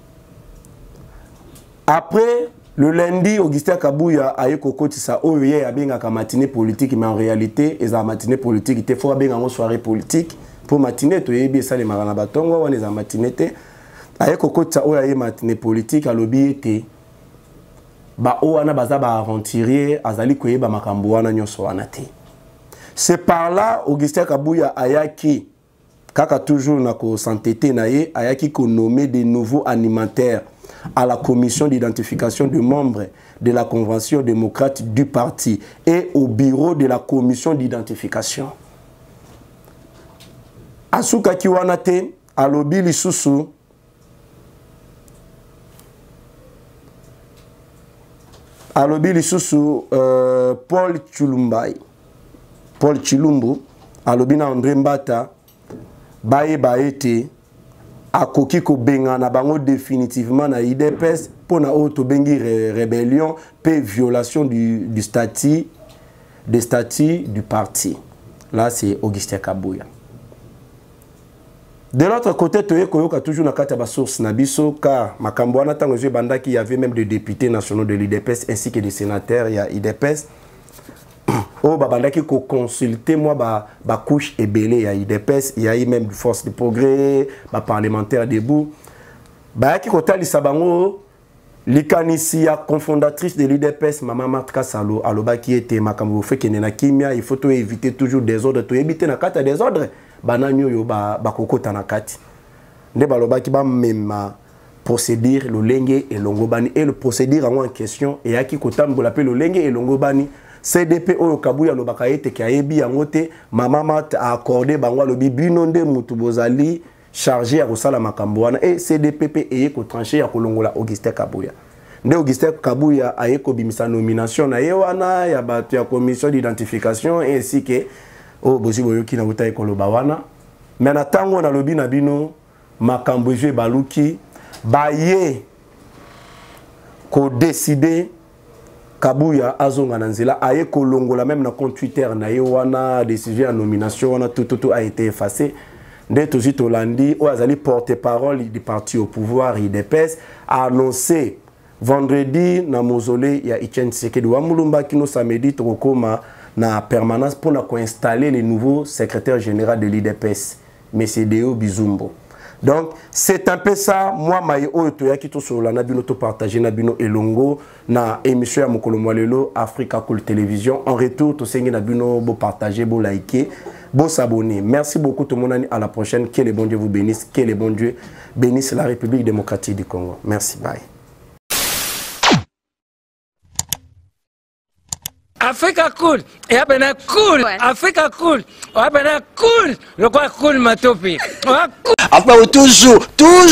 Après le lundi, Augustin Kabuya a eu kokotisa oyo ye abengaka matinée politique, mais en réalité eza matinée politique il faut abenga ngo soirée politique pour matinée to yebi ça les marana batongo wana eza matinée te a eu kokotisa oyo ye matinée politique alobi ete ba o wana baza ba aventurier azali koyeba makambo wana nyonso wana te. C'est par là Augustin Kabuya ayaki kaka toujours na ko s'entêter na ye ayaki ko nommer des nouveaux animateurs à la commission d'identification de membres de la convention démocrate du parti et au bureau de la commission d'identification. Asuka Kiwanate, alobi lisusu, Paul Chilumbai, Paul Chilumbu, alobi na André Mbata, bae baete, akoki ko benga na bango définitivement na IDPS pour na auto bengi rébellion pe violation du statut du parti. Là c'est Augustin Kabuya. De l'autre côté toye koyoka toujours na kati ba source na biso car makambo wana tango je bandaki il y avait même des députés nationaux de l'IDPS ainsi que des sénateurs il y a IDPS. Oh babandaki ko consulter moi ba couche ebelé ya IDPS il y a eu même force de progrès ba parlementaire debout ba ki ko talisa bango likanisi ya cofondatrice de l'IDPS Mama Martka Salo alobaki ete makambo fe kenena kimia il faut to éviter toujours des ordres to éviter na kata des ordres bananyo yo ba kokota na kati nde balobaki ba mema procédure le lenge et longobani et le procédure en question et aki ko tambola pe le lenge et longobani CDP oyo Kabuya lobaka ete ki ayebi yango te Mama Mat a accordé bango lobi bino nde mutu bozali chargé ya kosala makambo wana et CDPP eye ko trancher ya kolongola Augustin Kabuya nde Augustin Kabuya aye ko bimisa nomination na ye wana ya bato ya commission d'identification ainsi que o bozi boyoki na uta ekoloba wana mais na tango na lobi na bino makambo je baluki baye ko décider Kabuya azonga na nzela aye kolongola même na compte Twitter na ye wana décision ya nomination wana tout a été effacé nde tozi tolandi o azali porte-parole du parti au pouvoir IDPS a annoncé vendredi na mausolée ya Etienne Tshisekedi wa Mulumba kino samedi tokoma na permanence pour na installer les nouveaux secrétaires généraux de l'IDPS M. Deo Bizumbo. Donc c'est un peu ça moi maye oyo toyaki to solo na bino to partager na bino elongo na émission ya mokolo mwalelo Africa Cool Télévision en retour to sengi na bino bo partager bo liker bo s'abonner. Merci beaucoup tout le monde, à la prochaine. Que le bon Dieu vous bénisse, que le bon Dieu bénisse la République démocratique du Congo. Merci, bye. Africa Cool, et abena cool, Africa Cool, abena cool, le quoi cool matopi. Enfin, toujours,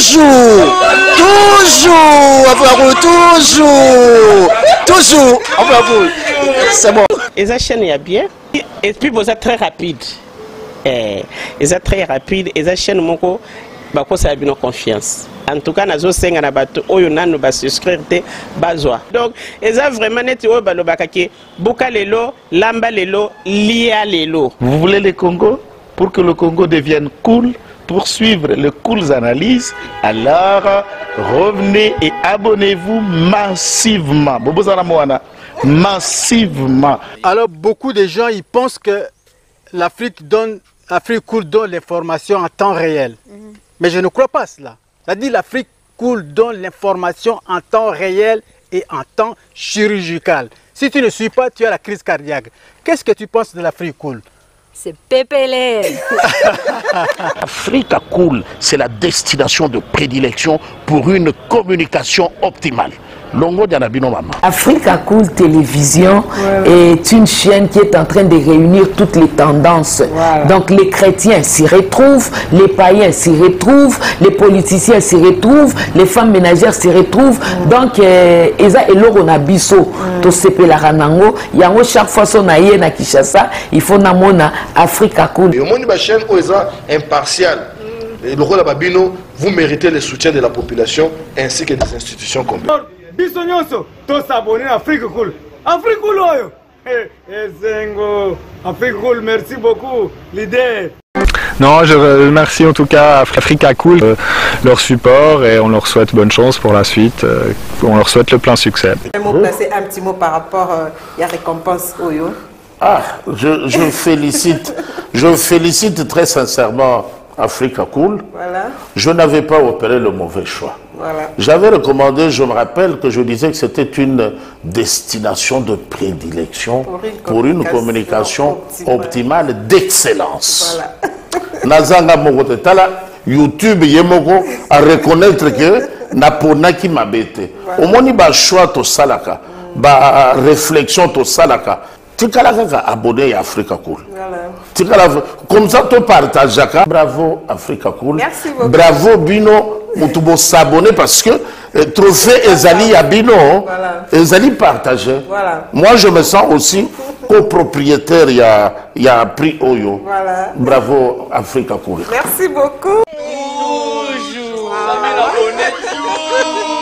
enfin, c'est bon. Et ça chaîne est bien, et puis vous êtes très rapide. Et ça très rapide, et ça chaîne moko, bako ça a bien confiance. En tout cas, nazo senga na bato oyo nanu ba souscrire te bazwa. Donc, eza vraiment neti oyo balobaka ke buka lelo, lamba lelo, lia lelo. Vous voulez le Congo pour que le Congo devienne cool, pour suivre les cool analyses, alors revenez et abonnez-vous massivement. Bobozana Moana, massivement. Alors beaucoup de gens ils pensent que l'Afrique cool donne l'information en temps réel. Mais je ne crois pas cela. C'est-à-dire l'Afrique cool donne l'information en temps réel et en temps chirurgical. Si tu ne suis pas, tu as la crise cardiaque. Qu'est-ce que tu penses de l'Afrique cool? C'est PPL. Africa Cool, c'est la destination de prédilection pour une communication optimale. Longo Dianabino Mama. Africa Cool Télévision est une chaîne qui est en train de réunir toutes les tendances. Donc les chrétiens s'y retrouvent, les païens s'y retrouvent, les politiciens s'y retrouvent, les femmes ménagères s'y retrouvent. Donc Eza Eloro na biso to sepe la ranango, yango chaque fois son aye na Kinshasa, il faut namona Africa Cool. Et au monde de la chaîne Oza impartial. Et le rôle de Babino, vous méritez le soutien de la population ainsi que des institutions complètes. Bisognoso, to s'abonner à Afrique Cool. Afrique Cool oyo. Zengo, Afrique Cool, merci beaucoup, leader. Non, je remercie en tout cas Africa Cool, leur support et on leur souhaite bonne chance pour la suite. On leur souhaite le plein succès. Placer un petit mot par rapport à la récompense Oyo. Ah, je félicite très sincèrement Africa Cool. Voilà. Je n'avais pas opéré le mauvais choix. Voilà. J'avais recommandé, je me rappelle que je disais que c'était une destination de prédilection pour une communication optimale d'excellence. Nazanga Mogote Tala, YouTube Yemoko à reconnaître que Naponaki Mabete. Au moins, il choix to salaka, ba réflexion to salaka. Tikalaka abonné à Africa Cool. Comme ça, tu partages. Bravo Africa Cool. Merci beaucoup. Bravo Bino. Mutubo s'abonner parce que trophée Ezali à Bino, Ezali partagé. Voilà. Moi, je me sens aussi copropriétaire. Il y a prix Oyo. Voilà. Bravo Africa Cool. Merci beaucoup. Toujours.